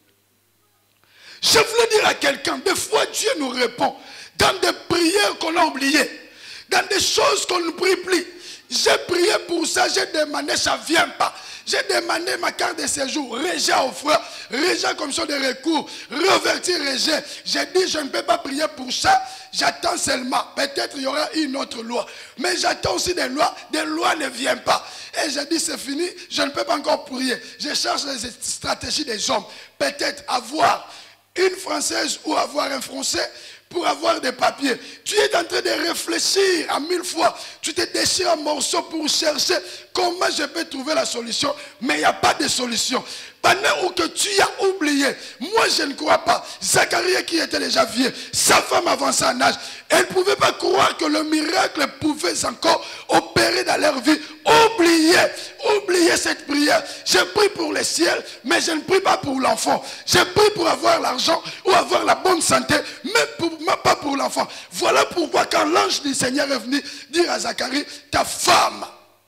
Je voulais dire à quelqu'un, des fois Dieu nous répond dans des prières qu'on a oubliées. dans des choses qu'on ne prie plus. J'ai prié pour ça, j'ai demandé, ça ne vient pas. J'ai demandé ma carte de séjour, rejet au frère, rejet commission de recours, revertir rejet. J'ai dit, je ne peux pas prier pour ça, j'attends seulement. Peut-être il y aura une autre loi. Mais j'attends aussi des lois ne viennent pas. Et j'ai dit, c'est fini, je ne peux pas encore prier. Je cherche les stratégies des hommes. Peut-être avoir une Française ou avoir un Français pour avoir des papiers. Tu es en train de réfléchir à 1000 fois. Tu te déchires un morceau pour chercher comment je peux trouver la solution. Mais il n'y a pas de solution. Pendant que tu as oublié, moi je ne crois pas. Zacharie qui était déjà vieux, sa femme avançait en âge. Elle ne pouvait pas croire que le miracle pouvait encore opérer dans leur vie. Oubliez cette prière. Je prie pour le ciel, mais je ne prie pas pour l'enfant. Je prie pour avoir l'argent ou avoir la bonne santé, mais pas pour l'enfant. Voilà pourquoi quand l'ange du Seigneur est venu dire à Zacharie, ta femme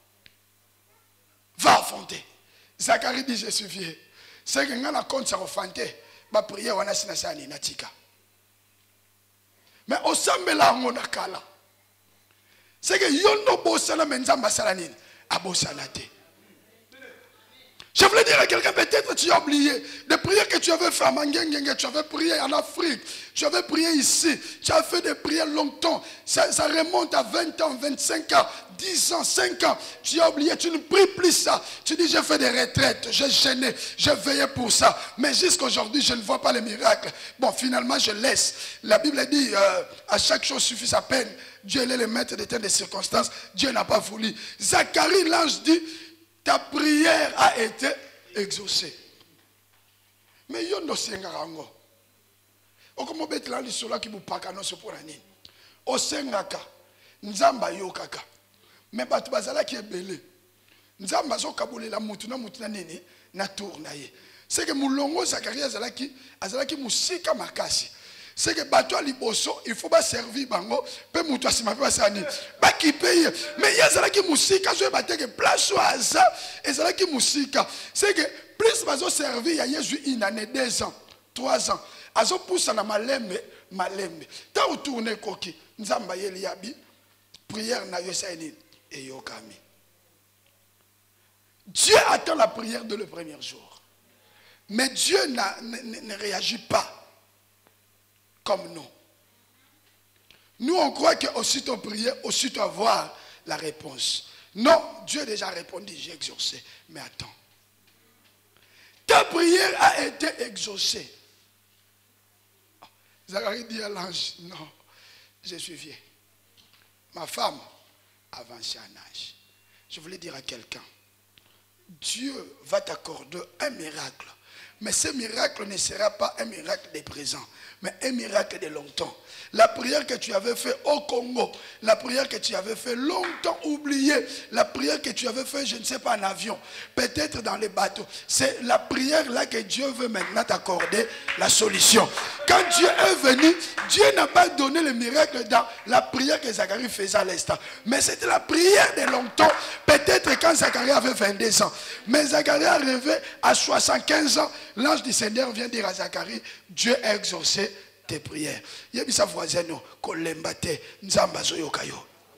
va enfanter. Zacharie dit, je suis vieux. C'est que quand on compte sur enfanter, ma prière, on a sinasani natika. Mais au sambela on a kala. C'est que yondo bosana menzamba salanine, abosanate. Je voulais dire à quelqu'un, peut-être tu as oublié des prières que tu avais fait à Mangengenge, tu avais prié en Afrique, tu avais prié ici, tu as fait des prières longtemps, ça remonte à 20 ans, 25 ans, 10 ans, 5 ans, tu as oublié, tu ne pries plus ça. Tu dis, j'ai fait des retraites, j'ai gêné, j'ai veillé pour ça, mais jusqu'à aujourd'hui, je ne vois pas les miracles. Bon, finalement, je laisse. La Bible dit, à chaque chose suffit sa peine. Dieu est le maître des temps des circonstances, Dieu n'a pas voulu. Zacharie, l'ange dit, ta prière a été exaucée. Mais yondo sengarango. Okomo betela lisolo ki bupaka no so pona nini. Osengaka nzamba yokaka. Mais batu bazala ki ebele. Nzamba zo kabulela mutu na nini na tourna ye. C'est que mulongo Zacharie azalaki musika makasi. C'est que bateau liboso, il faut pas servir bango, pe mutu asima pe sani. Ba ki paye, mais yazala ki musika zo batte que place au hasard, ezala ki musika. C'est que plus bazo servir ya Jésus une année, 2 ans, 3 ans. Azo poussa na malembe. Ta ou tourner koki, nzamba yeli yabi, prière na yo saini et yokami. Dieu attend la prière de le premier jour. Mais Dieu ne réagit pas comme nous. Nous, on croit qu'aussitôt prier, aussitôt avoir la réponse. Non, Dieu a déjà répondu, j'ai exaucé. Mais attends. Ta prière a été exaucée. Zacharie dit à l'ange, non, je suis vieux. Ma femme avance en âge. Je voulais dire à quelqu'un, Dieu va t'accorder un miracle. Mais ce miracle ne sera pas un miracle de présent, mais un miracle de longtemps. La prière que tu avais fait au Congo, la prière que tu avais fait longtemps oubliée, la prière que tu avais fait, je ne sais pas, en avion, peut-être dans les bateaux. C'est la prière là que Dieu veut maintenant t'accorder la solution. Quand Dieu est venu, Dieu n'a pas donné le miracle dans la prière que Zacharie faisait à l'instant. Mais c'était la prière de longtemps, peut-être quand Zacharie avait 22 ans. Mais Zacharie est arrivé à 75 ans. L'ange du Seigneur vient dire à Zacharie, Dieu a exaucé tes prières. Yebisa voisin no kolembate nzamba zo yokayo.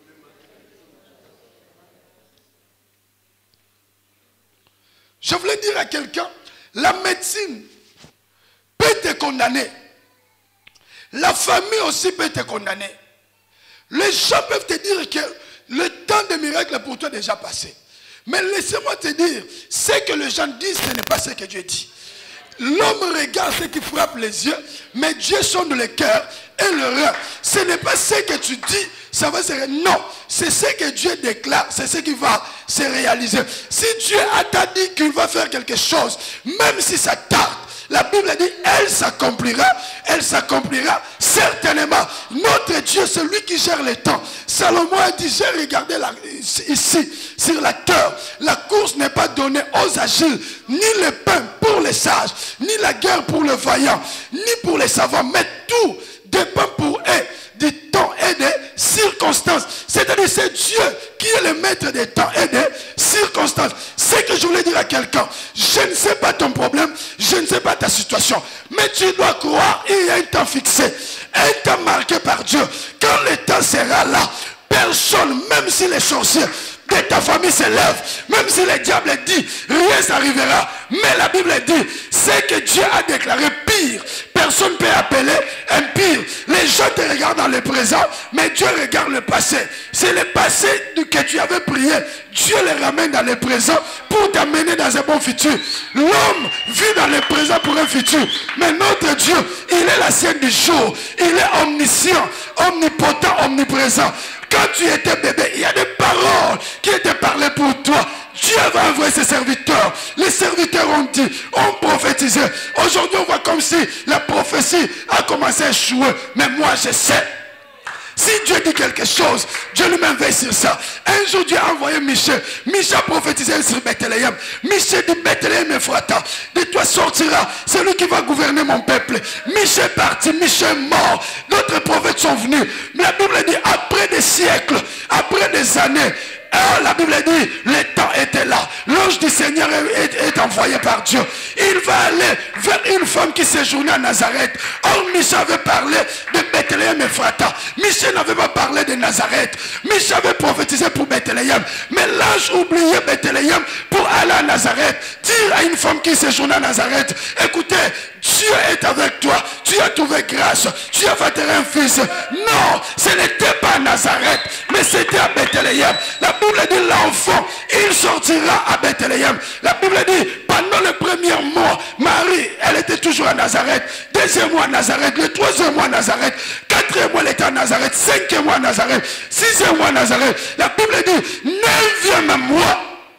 Je voulais dire à quelqu'un, la médecine peut te condamner. La famille aussi peut te condamner. Les gens peuvent te dire que le temps des miracles pour toi est déjà passé. Mais laissez-moi te dire, ce que les gens disent, ce n'est pas ce que Dieu dit. L'homme regarde ce qui frappe les yeux, mais Dieu sonde le cœur et le rein. Ce n'est pas ce que tu dis, ça va se réaliser. Non, c'est ce que Dieu déclare, c'est ce qui va se réaliser. Si Dieu a dit qu'il va faire quelque chose, même si ça tarde, la Bible dit, elle s'accomplira certainement. Notre Dieu, c'est lui qui gère le temps. Salomon a dit, j'ai regardé ici, sur la terre, la course n'est pas donnée aux agiles, ni le pain pour les sages, ni la guerre pour les vaillants, ni pour les savants, mais tout dépend pour eux du temps et des circonstances. C'est-à-dire c'est Dieu qui est le maître des temps et des circonstances. C'est que je voulais dire à quelqu'un, je ne sais pas ton problème, je ne sais pas ta situation, mais tu dois croire, il y a un temps fixé, un temps marqué par Dieu. Quand le temps sera là, Personne, même si les sorciers de ta famille se lèvent, même si le diable dit, rien s'arrivera. Mais la Bible dit, c'est que Dieu a déclaré pire. Personne ne peut appeler un pire. Les gens te regardent dans le présent, mais Dieu regarde le passé. C'est le passé que tu avais prié. Dieu le ramène dans le présent pour t'amener dans un bon futur. L'homme vit dans le présent pour un futur. Mais notre Dieu, il est la sienne du jour. Il est omniscient, omnipotent, omniprésent. Quand tu étais bébé, il y a des paroles qui étaient parlées pour toi. Dieu va envoyer ses serviteurs. Les serviteurs ont dit, ont prophétisé. Aujourd'hui, on voit comme si la prophétie a commencé à échouer. Mais moi, je sais. Si Dieu dit quelque chose, Dieu lui-même veille sur ça. Un jour, Dieu a envoyé Michel. Michel a prophétisé sur Bethléem. Michel dit, Bethléem Ephrata, de toi sortira celui qui va gouverner mon peuple. Michel est parti, Michel est mort. D'autres prophètes sont venus. Mais la Bible dit, après des siècles, après des années, la Bible dit, le temps était là. L'ange du Seigneur est envoyé par Dieu. Il va aller vers une femme qui séjournait à Nazareth. Or, Michel avait parlé de Bethléem Ephrata. Michel n'avait pas parlé de Nazareth. Michel avait prophétisé pour Bethléem. Mais l'ange oubliait Bethléem pour aller à Nazareth. Dire à une femme qui séjournait à Nazareth, écoutez, Dieu est avec toi. Tu as trouvé grâce. Tu as fait un fils. Non, ce n'était pas à Nazareth, mais c'était à Bethléem. La Bible dit l'enfant, il sortira à Bethléem. La Bible dit, pendant le premier mois, Marie, elle était toujours à Nazareth. Deuxième mois à Nazareth. Le troisième mois à Nazareth. Quatrième mois, elle était à Nazareth. Cinquième mois à Nazareth. Sixième mois à Nazareth. La Bible dit, neuvième mois.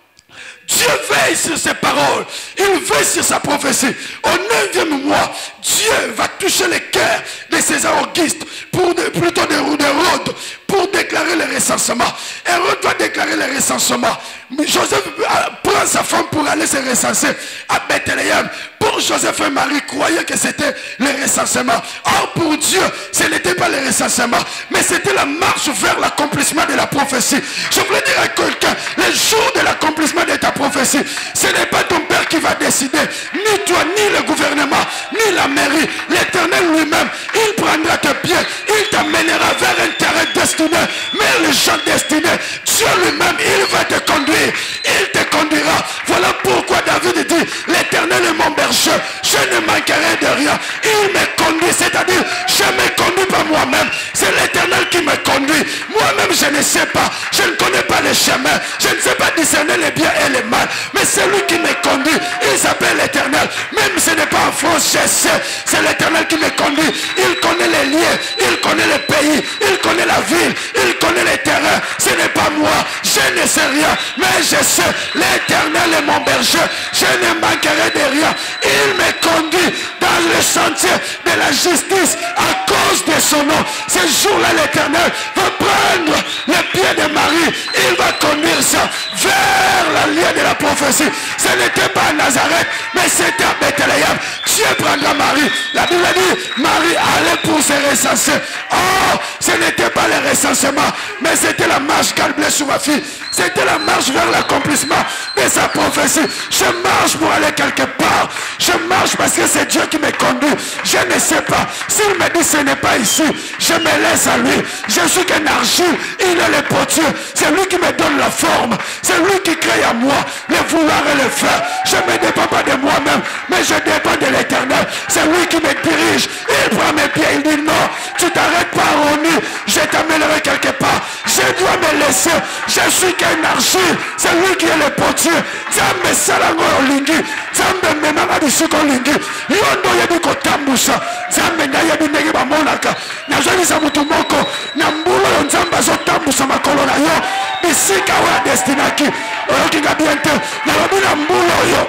Dieu veille sur ses paroles. Il veille sur sa prophétie. Au 9e mois, Dieu va toucher les cœurs de César Auguste, plutôt d'Hérode, pour déclarer le recensement. Hérode va déclarer le recensement. Joseph prend sa femme pour aller se recenser à Bethléem. Pour Joseph et Marie, croyaient que c'était le recensement. Or pour Dieu, ce n'était pas le recensement, mais c'était la marche vers l'accomplissement de la prophétie. Je voulais dire à quelqu'un, le jour de l'accomplissement de ta prophétie, ce n'est pas ton père qui va décider, ni toi, ni le gouvernement, ni la mairie. L'Éternel lui-même, il prendra tes pieds, il t'amènera vers un terrain destiné, mais les gens destinés, Dieu lui-même, il va te conduire, il te conduira. Voilà pourquoi David dit, l'Éternel est mon berger, je ne manquerai de rien. Il me conduit, c'est-à-dire, je ne me conduis pas moi-même, c'est l'Éternel qui me conduit. Moi-même, je ne sais pas, je ne connais pas les chemins, je ne sais pas discerner les biens et les mal, mais c'est lui qui me conduit, il s'appelle l'Éternel. Même si ce n'est pas en France, je sais, c'est l'Éternel qui me conduit. Il connaît les lieux, il connaît les pays, il connaît la ville, il connaît les terrains. Ce n'est pas moi, je ne sais rien, mais je sais, l'Éternel est mon berger, je ne manquerai de rien. Il me conduit dans le sentier de la justice à cause de son nom. Ce jour-là, l'Éternel va prendre les pieds de Marie, il va conduire ça vers la lieu de la prophétie. Ce n'était pas à Nazareth, mais c'était à Bethléem. Dieu prendra Marie. La Bible dit, Marie allait pour se recenser. Oh, ce n'était pas le recensement, mais c'était la marche calmée sur ma fille. C'était la marche vers l'accomplissement de sa prophétie. Je marche pour aller quelque part. Je marche parce que c'est Dieu qui me conduit. Je ne sais pas. S'il me dit ce n'est pas ici, je me laisse à lui. Je suis qu'un argile. Il est le potier. C'est lui qui me donne la forme. C'est lui qui crée à moi le vouloir et le faire. Je ne dépends pas de moi-même, mais je dépends de l'Éternel. C'est lui qui me dirige. Il prend mes pieds. Il dit non, tu t'arrêtes pas à Roni. Je t'amènerai quelque part. Je dois me laisser. Je suis qu'un argile. C'est lui qui est le potier. Zambe salango olingi. Zambe menanga bisiko olingi. Yondo yebi kotambusa. Zambe na yebi negi bamonaka. Nazalisa mutu moko. Na mbulo yo nzamba zotambusa makolo na yo. Bisika wa destinaki. Oyoki nga biente. Na yobi na mbulo yo.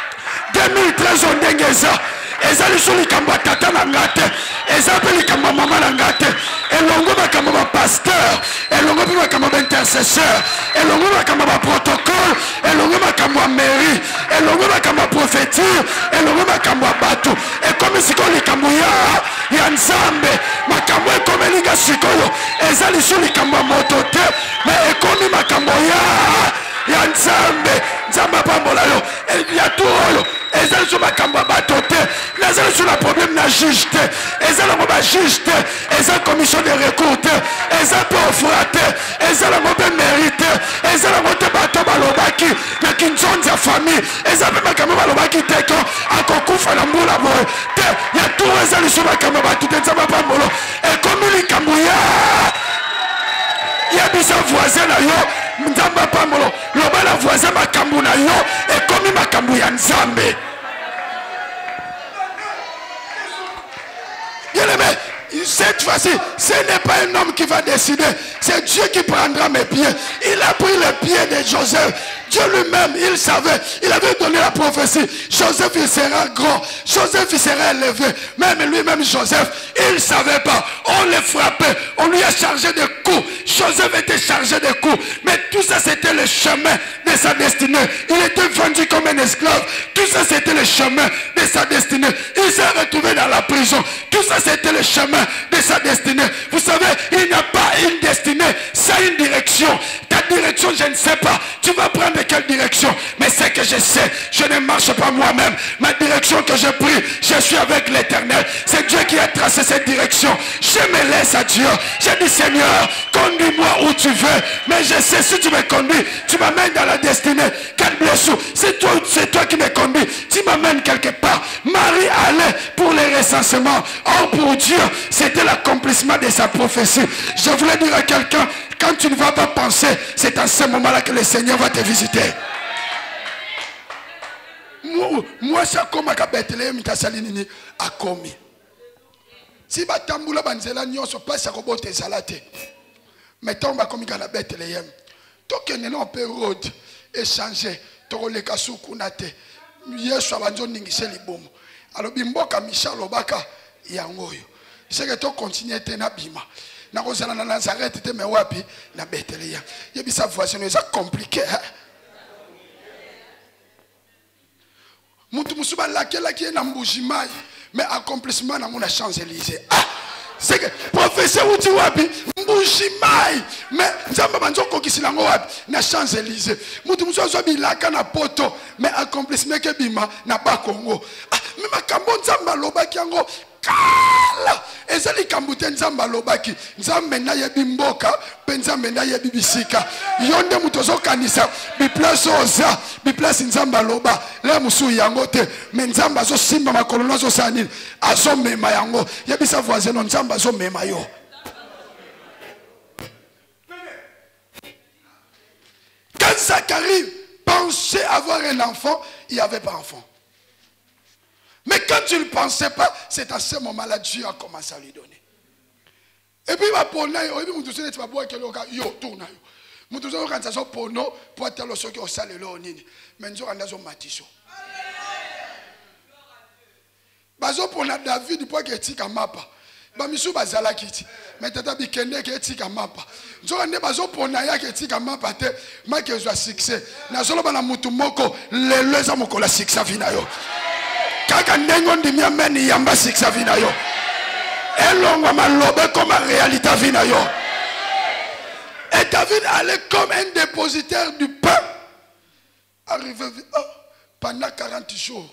2013 ondengeza. Eza lisuli kamba tata na ngate. Eza peli kamba mama na ngate. Elongo bakamba ba pasteur. Elongo bakamba ba intercesseur. Elongo bakamba ba protocole. Elongo bakamba mairie. Elongo bakamba prophétie. Elongo bakamba batu. Et comme siko likambo ya nzambe. Makambo ekome linga sikoyo. Eza lisuli kamba motote. Mais ekomi makambo ya nzambe. Nzambe pambola yo. Ya tuolo. ezali so makambo ya bato te nazali so na problème na juge te ezali yango bajuge te eza commission de recours te eza mpe ofra te ezali yango mpe mérite te ezali yango te bato balobaki na kinzonzi ya famille eza mpe makambo balobaki te ko akokufa na mbula boye te ya tour ezali so makambo ya bato te nzambe pambolo ekomi likambo yebisa voisin na yo nzambe pambolo loba na voisin makambo na yo ekomi makambo ya nzambe. Bien-aimé, cette fois-ci, ce n'est pas un homme qui va décider, c'est Dieu qui prendra mes pieds. Il a pris les pieds de Joseph. Dieu lui-même, il savait, il avait donné la prophétie. Joseph, il sera grand. Joseph, il sera élevé. Même lui-même, Joseph, il ne savait pas. On le frappait. On lui a chargé de coups. Joseph était chargé de coups. Mais tout ça, c'était le chemin de sa destinée. Il était vendu comme un esclave. Tout ça, c'était le chemin de sa destinée. Il s'est retrouvé dans la prison. Tout ça, c'était le chemin de sa destinée. Vous savez, il n'y a pas une destinée, c'est une direction. Ta direction, je ne sais pas. Tu vas prendre quelle direction? Mais c'est que je sais, je ne marche pas moi-même. Ma direction que j'ai prise, je suis avec l'Éternel. C'est Dieu qui a tracé cette direction. Je me laisse à Dieu. J'ai dit, Seigneur, conduis-moi où tu veux. Mais je sais, si tu me conduis, tu m'amènes dans la destinée. Quelle blessure. C'est toi qui me conduis. Tu m'amènes quelque part. Marie allait pour les recensements. Or, pour Dieu, c'était l'accomplissement de sa prophétie. Je voulais dire à quelqu'un, quand tu ne vas pas penser, c'est à ce moment-là que le Seigneur va te visiter. Moi, c'est comme à Bethléem, Tassalinini, à Komi. Si Batambula Banzela Nyon se passe à Robot et Salate, mettons comme à Bethléem. Tant que nous on peut road échanger, toro le kasu kunate, Yesu abanzo ningishe libomo. Alors bimboka Michel Obaka yangoyo. C'est que tu continues à bima. Na kozala na Nazareth te me wapi na Bethléem. Yebisa voisin c'est compliqué. Mutu musuba lakela ki na mbujimai mais accomplissement na mona Champs-Élysées. Ah, c'est que professeur uti wapi mbujimai mais nzamba banzo kokisila ngo wapi na Champs-Élysées. Mutu musuba zo bilaka na poto mais accomplissement ke bima na Bakongo. Ah, mais makambo nzamba lobaki yango kala ezali kambute nzamba lobaki nzambe na yebi mboka pe nzambe na yebi bisika yonde mutozo kanisa biplace oza biplace nzamba loba le musu yango te me nzamba zo simba makolo nazo sani azo mema yango yebisa voisin nzamba zo mema yo. Quand Zacharie pensait avoir un enfant, il n'y avait pas d'enfant. Mais quand tu ne le pensais pas, c'est à ce moment-là Dieu a commencé à lui donner. Et puis, il va pour nous, il va boire quelqu'un, yo, tourne. Nous devons rendre ça pour nous, pour être le qui au salé là, mais nous allons rendre matiso. Bazo pour na David pour que tika mapa. Ba misu bazala kiti. Mais tata bikende que tika mapa. Nous allons bazo pour na ya que tika mapa te, ma que soit succès. Na solo bana mutu moko le leza moko la succès vinayo. Kaka nengo ndimi ameni yamba succès vinayo. Elongo malobe comme réalité vinayo. Et David allait comme un dépositaire du pain. Arrivé pendant 40 jours,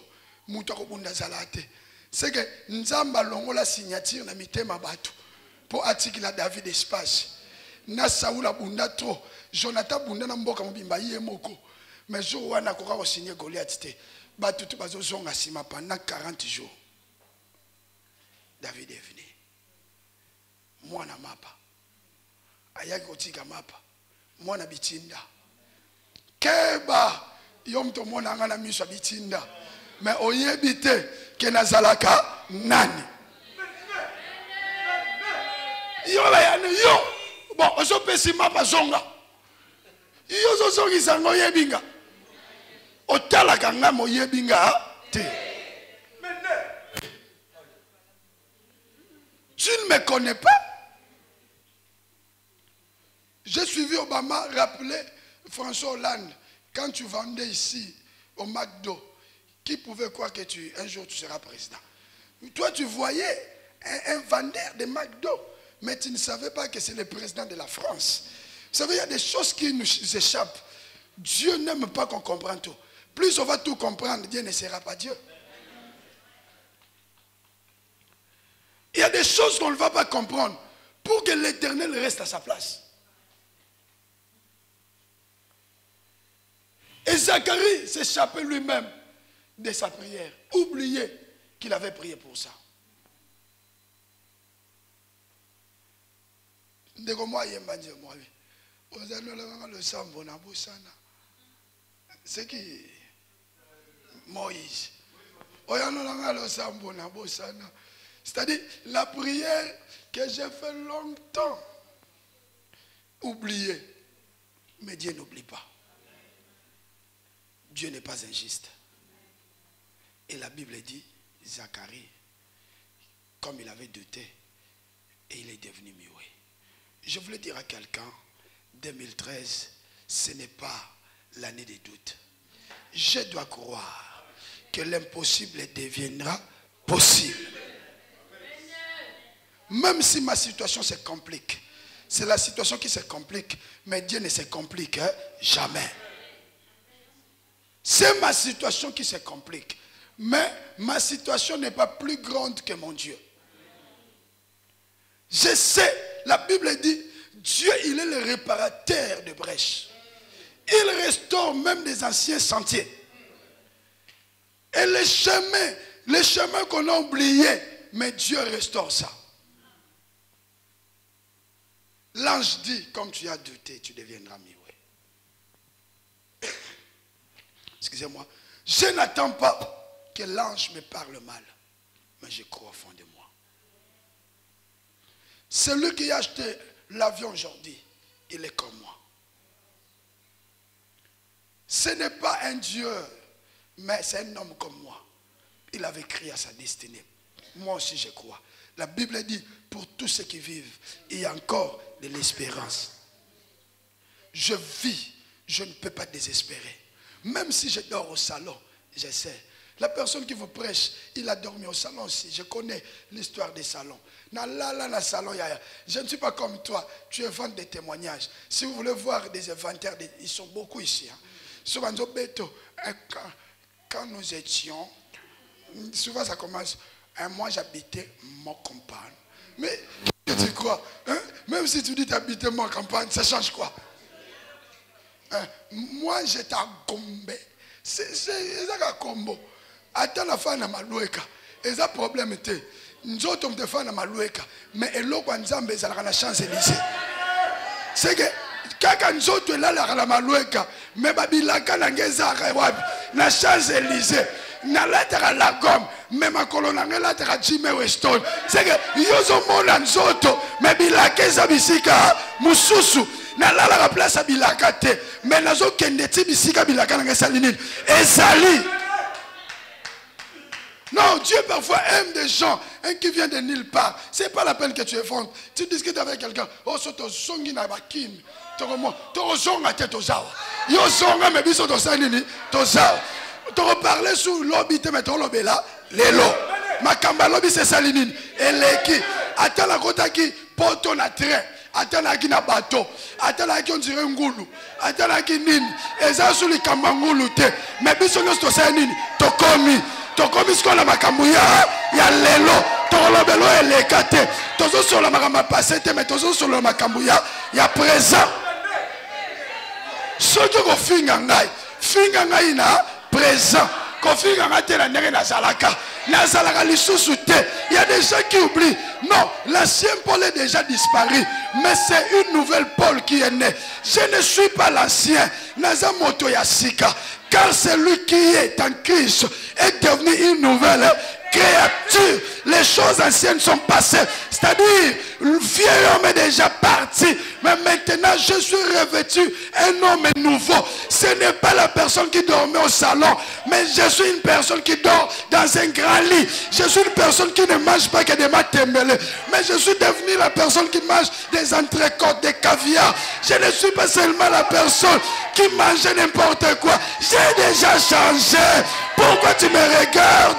c'est que Nzamba longo la signature na mitema batu pour attirer David espace. Na Saoula bunda trop, Jonathan bunda na mboka mobimba yemoko. Mais jour wana koka ko signer Goliath te. Batu tu bazo zonga sima pendant 40 jours. David est venu. Mwana mapa. Ayaki kotika mapa. Mwana bitinda. Keba yomto mwana ngana miswa bitinda. Mais oyebite ke nazalaka nani. Yo la yani yo. Bon, ozo pesi mapa zonga. Yo zo zongi sango yebinga. Otala kanga mo yebinga te. Tu ne me connais pas. J'ai suivi Obama rappeler François Hollande quand tu vendais ici au McDo. Qui pouvait croire que un jour tu seras président? Toi tu voyais un vendeur de McDo, mais tu ne savais pas que c'est le président de la France. Vous savez, il y a des choses qui nous échappent. Dieu n'aime pas qu'on comprenne tout. plus on va tout comprendre, Dieu ne sera pas Dieu. Il y a des choses qu'on ne va pas comprendre pour que l'Éternel reste à sa place. Et Zacharie s'échappait lui-même de sa prière. Oubliez qu'il avait prié pour ça. C'est qui? Moïse. C'est-à-dire la prière que j'ai fait longtemps. Oubliez. Mais Dieu n'oublie pas. Dieu n'est pas injuste. Et la Bible dit, Zacharie, comme il avait douté, et il est devenu muet. Je voulais dire à quelqu'un, 2013, ce n'est pas l'année des doutes. Je dois croire que l'impossible deviendra possible. Même si ma situation se complique, c'est la situation qui se complique, mais Dieu ne se complique jamais. C'est ma situation qui se complique, mais ma situation n'est pas plus grande que mon Dieu. Je sais, la Bible dit, Dieu, il est le réparateur de brèches. Il restaure même des anciens sentiers. Et les chemins qu'on a oubliés, mais Dieu restaure ça. L'ange dit, comme tu as douté, tu deviendras muet. Excusez-moi. Je n'attends pas que l'ange me parle mal, mais je crois au fond de moi. Celui qui a acheté l'avion aujourd'hui, il est comme moi. Ce n'est pas un Dieu, mais c'est un homme comme moi. Il avait crié à sa destinée. Moi aussi je crois. La Bible dit, pour tous ceux qui vivent, il y a encore de l'espérance. Je vis, je ne peux pas désespérer. Même si je dors au salon, je sais. La personne qui vous prêche, il a dormi au salon aussi. Je connais l'histoire des salons. Je ne suis pas comme toi. Tu inventes des témoignages. Si vous voulez voir des inventaires, ils sont beaucoup ici. Souvent, quand nous étions, souvent ça commence, moi j'habitais mon campagne. Mais tu crois, même si tu dis t'habitais mon campagne, ça change quoi? Moi j'étais à Gombe. C'est ça Combo. Attends la fin de ma loueka. Et ça problème était. Nous autres on te fait na maloueka. Mais elo kwa nzambe ça la chance Élysée. C'est que kaka nous autres là la maloueka. Mais babilaka na ngeza wapi. Na chance Élysée. Na lettre la gomme. Mais ma colonne na lettre Jimmy Weston. C'est que yozo mona nous autres. Mais bilaka za bisika mususu. Na la place à bilaka te. Mais nazo kendeti bisika bilaka na ngesa linine. Ezali. Non, Dieu parfois aime des gens qui viennent de nulle part. Ce n'est pas la peine que tu inventes. Tu discutes avec quelqu'un. Oh, c'est ton songi na bakim. Ton zonga te tozawa. Yo zonga me biso to sanini tozawa. To parler sur lobby te mettre lobby là, lelo. Makamba lobby c'est salinine. Eleki. Attends la kota qui poto na train. Attends la qui na bateau. Attends la qui on dirait ngulu. Attends la qui nini. Eza sur les kambangulu te. Mais biso nous to sanini to komi. Tokomi skola makambu ya lelo tolobelo elekate tozo sur la makamba passé te mais tozo sur le makambu ya présent soki ko finga ngai na présent ko finga ngate la ndenge na zalaka lisusu te. Il y a des gens qui oublient. Non, l'ancien Paul est déjà disparu, mais c'est une nouvelle Paul qui est née. Je ne suis pas l'ancien naza moto ya sika. Car celui qui est en Christ est devenu une nouvelle créature. Les choses anciennes sont passées. C'est-à-dire, le vieil homme est déjà parti. Mais maintenant, je suis revêtu un homme nouveau. Ce n'est pas la personne qui dormait au salon. Mais je suis une personne qui dort dans un grand lit. Je suis une personne qui ne mange pas que des matembele. Mais je suis devenu la personne qui mange des entrecôtes, des caviar. Je ne suis pas seulement la personne qui mange n'importe quoi. J'ai déjà changé. Pourquoi tu me regardes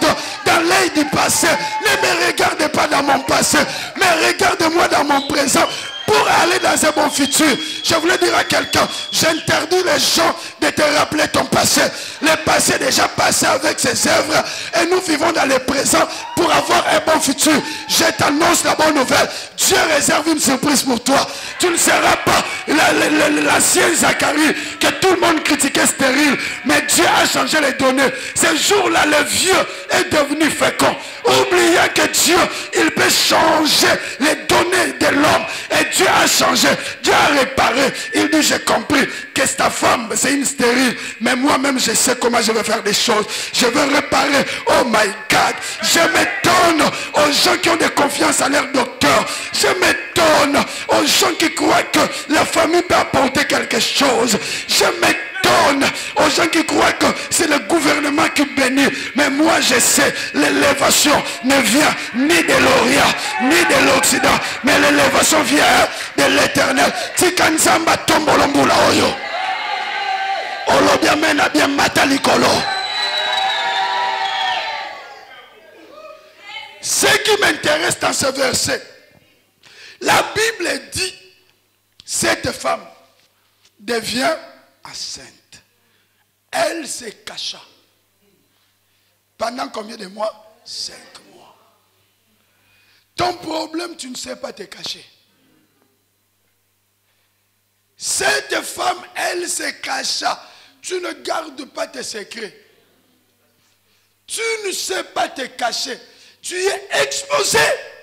dans l'œil du passé. Ne me regarde pas dans mon passé, mais regarde-moi dans mon présent. Pour aller dans un bon futur, je voulais dire à quelqu'un, j'interdis les gens de te rappeler ton passé. Le passé est déjà passé avec ses œuvres et nous vivons dans le présent pour avoir un bon futur. Je t'annonce la bonne nouvelle. Dieu réserve une surprise pour toi. Tu ne seras pas l'ancien Zacharie que tout le monde critiquait stérile, mais Dieu a changé les données. Ce jour-là, le vieux est devenu fécond. Oubliez que Dieu, il peut changer les données de l'homme. Et Dieu a changé, Dieu a réparé. Il dit, j'ai compris que ta femme, c'est une stérile. Mais moi-même, je sais comment je vais faire des choses. Je vais réparer. Oh my God. Je m'étonne aux gens qui ont de confiance à leur docteur. Je m'étonne aux gens qui croient que la famille peut apporter quelque chose. Je m'étonne aux gens qui croient que c'est le gouvernement qui bénit. Mais moi je sais, l'élévation ne vient ni de l'Orient, ni de l'Occident, mais l'élévation vient de l'Éternel. Tikanzamba tombolombula oyo. Olobiamena bien matalikolo. Ce qui m'intéresse dans ce verset, la Bible dit, cette femme devient enceinte. Elle se cacha. Pendant combien de mois? 5 mois. Ton problème, tu ne sais pas te cacher. Cette femme, elle se cacha. Tu ne gardes pas tes secrets. Tu ne sais pas te cacher. Tu es exposé.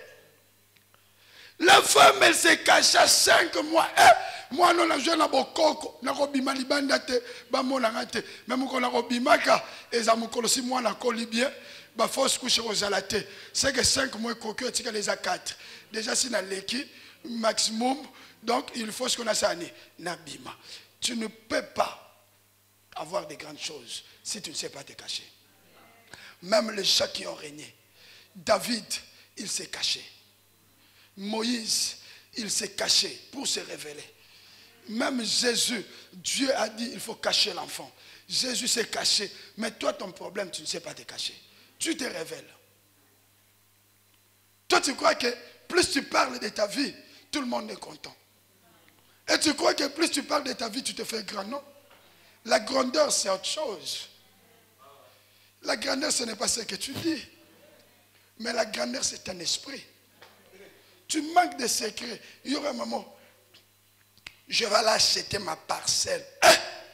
La femme, elle se cacha 5 mois. Moi, non, je n'ai pas coco. Je n'ai pas libanda te. Même quand on a bimaka, et ça me colle si moi, on a collé bien. Il faut se coucher aux alatés. C'est que 5 mois, coco, tu les as 4. Déjà, c'est dans l'équipe, maximum. Donc, il faut ce qu'on a ça. Nabima. Tu ne peux pas avoir de grandes choses si tu ne sais pas te cacher. Même les chats qui ont régné. David, il s'est caché. Moïse, il s'est caché pour se révéler. Même Jésus, Dieu a dit il faut cacher l'enfant. Jésus s'est caché. Mais toi, ton problème, tu ne sais pas te cacher. Tu te révèles. Toi, tu crois que plus tu parles de ta vie, tout le monde est content. Et tu crois que plus tu parles de ta vie, tu te fais grand, non? La grandeur, c'est autre chose. La grandeur, ce n'est pas ce que tu dis. Mais la grandeur, c'est un esprit. Tu manques de secrets. Il y aura un moment, je vais aller acheter ma parcelle. Hein?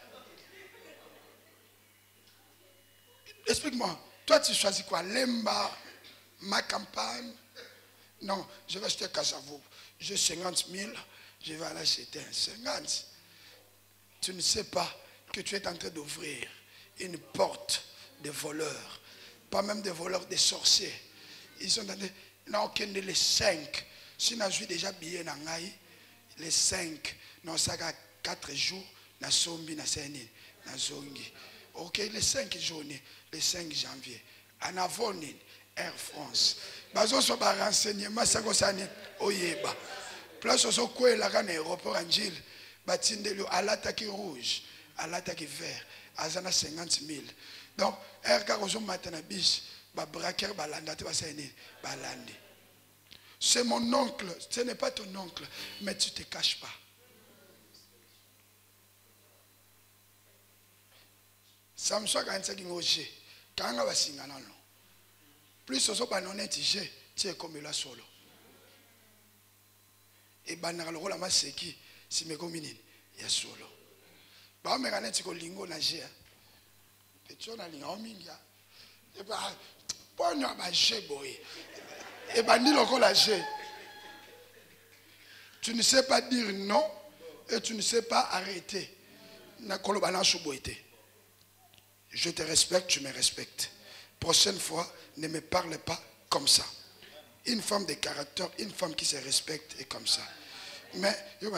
Explique-moi, toi tu choisis quoi? Lemba, ma campagne? Non, je vais acheter Kasavo. J'ai 50 000, je vais aller acheter un 50. Tu ne sais pas que tu es en train d'ouvrir une porte de voleurs. Pas même des voleurs, des sorciers. Ils sont en train de... Non, les 5. Si nous avons déjà billet dans les 5, nous avons 4 jours, nous sommes na Séné, na Zongi. Ok, les 5 journées, les 5 janvier. En avant, Air France. Bazo so ba renseignement ça concerne oyeba. Place so ko la kan aéroport Angil, batindelo alataki rouge, alataki vert, azana 50 000. Donc air ka ko matana bis, ba braquer balanda te ba Séné, balandi. C'est mon oncle, ce n'est pas ton oncle, mais tu ne te caches pas. Samson quand il s'est ngogé, quand on va signer non. Plus ce soit pas non intigé, tu es comme là solo. Et banara le rôle à maseki, si me comme il y a solo. Bah mais quand tu es lingo nagé, et tu as lingo minga. Et bah bon non bah j'ai boy. Et bah ni le rôle âgé. Tu ne sais pas dire non et tu ne sais pas arrêter. Na kolobana chuboité. Je te respecte, tu me respectes. Prochaine fois, ne me parle pas comme ça. Une femme de caractère, une femme qui se respecte est comme ça. Mais,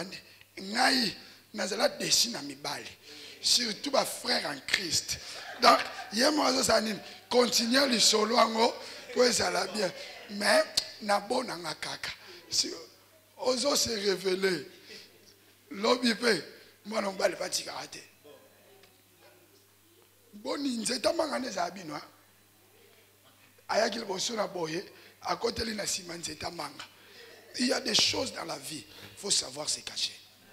surtout ma frère en Christ. Donc, continuez le solo pour ça bien. Mais, nabo nanga kaka. Si oso se révéler, l'obipé, moi non pas le pas tikarate. Boni nzeta mangane za bino. ayaki liboso na boye akoteli na sima nzeta manga. Il y a des choses dans la vie, il faut savoir se cacher.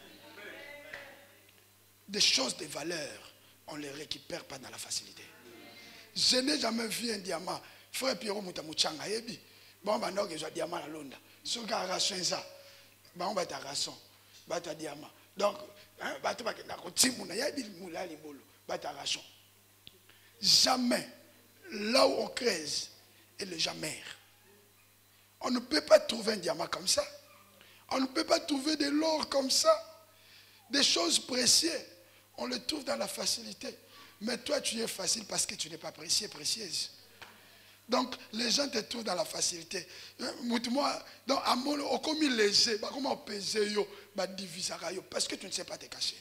Des choses de valeur, on ne les récupère pas dans la facilité. Je n'ai jamais vu un diamant. Frère Pierrot Moutamuchanga, yebi. Bon, maintenant que j'ai un diamant à Londres. Ce qui a raison ça. Bon, bah, t'as raison. Bah, t'as diamant. Donc, bah, t'as raison. Jamais, là où on creuse, et le jamais. On ne peut pas trouver un diamant comme ça. On ne peut pas trouver de l'or comme ça. Des choses précieuses. On le trouve dans la facilité. Mais toi, tu es facile parce que tu n'es pas précieux, précieuse. Donc, les gens te trouvent dans la facilité. Moi, donc, à mon au comme léger, comment peser yo, parce que tu ne sais pas te cacher.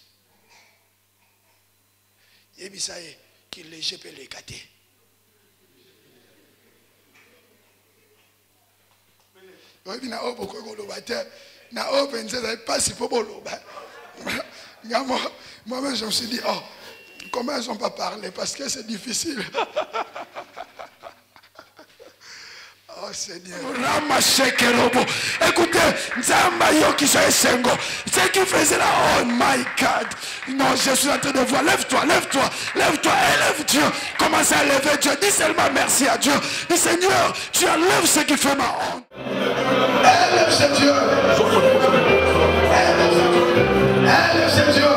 Et puis ça est, qu'il léger peut les gâter. Moi-même, je me suis dit, oh, comment ils n'ont pas parlé? Parce que c'est difficile. Oh Seigneur. Écoutez, ce qui faisait là, oh my God. Non, je suis en train de voir. Lève-toi, lève-toi, lève-toi, élève Dieu. Commence à lever Dieu. Dis seulement merci à Dieu. Dis Seigneur, tu enlèves ce qui fait ma honte. Élève ce Dieu. Élève ce Dieu.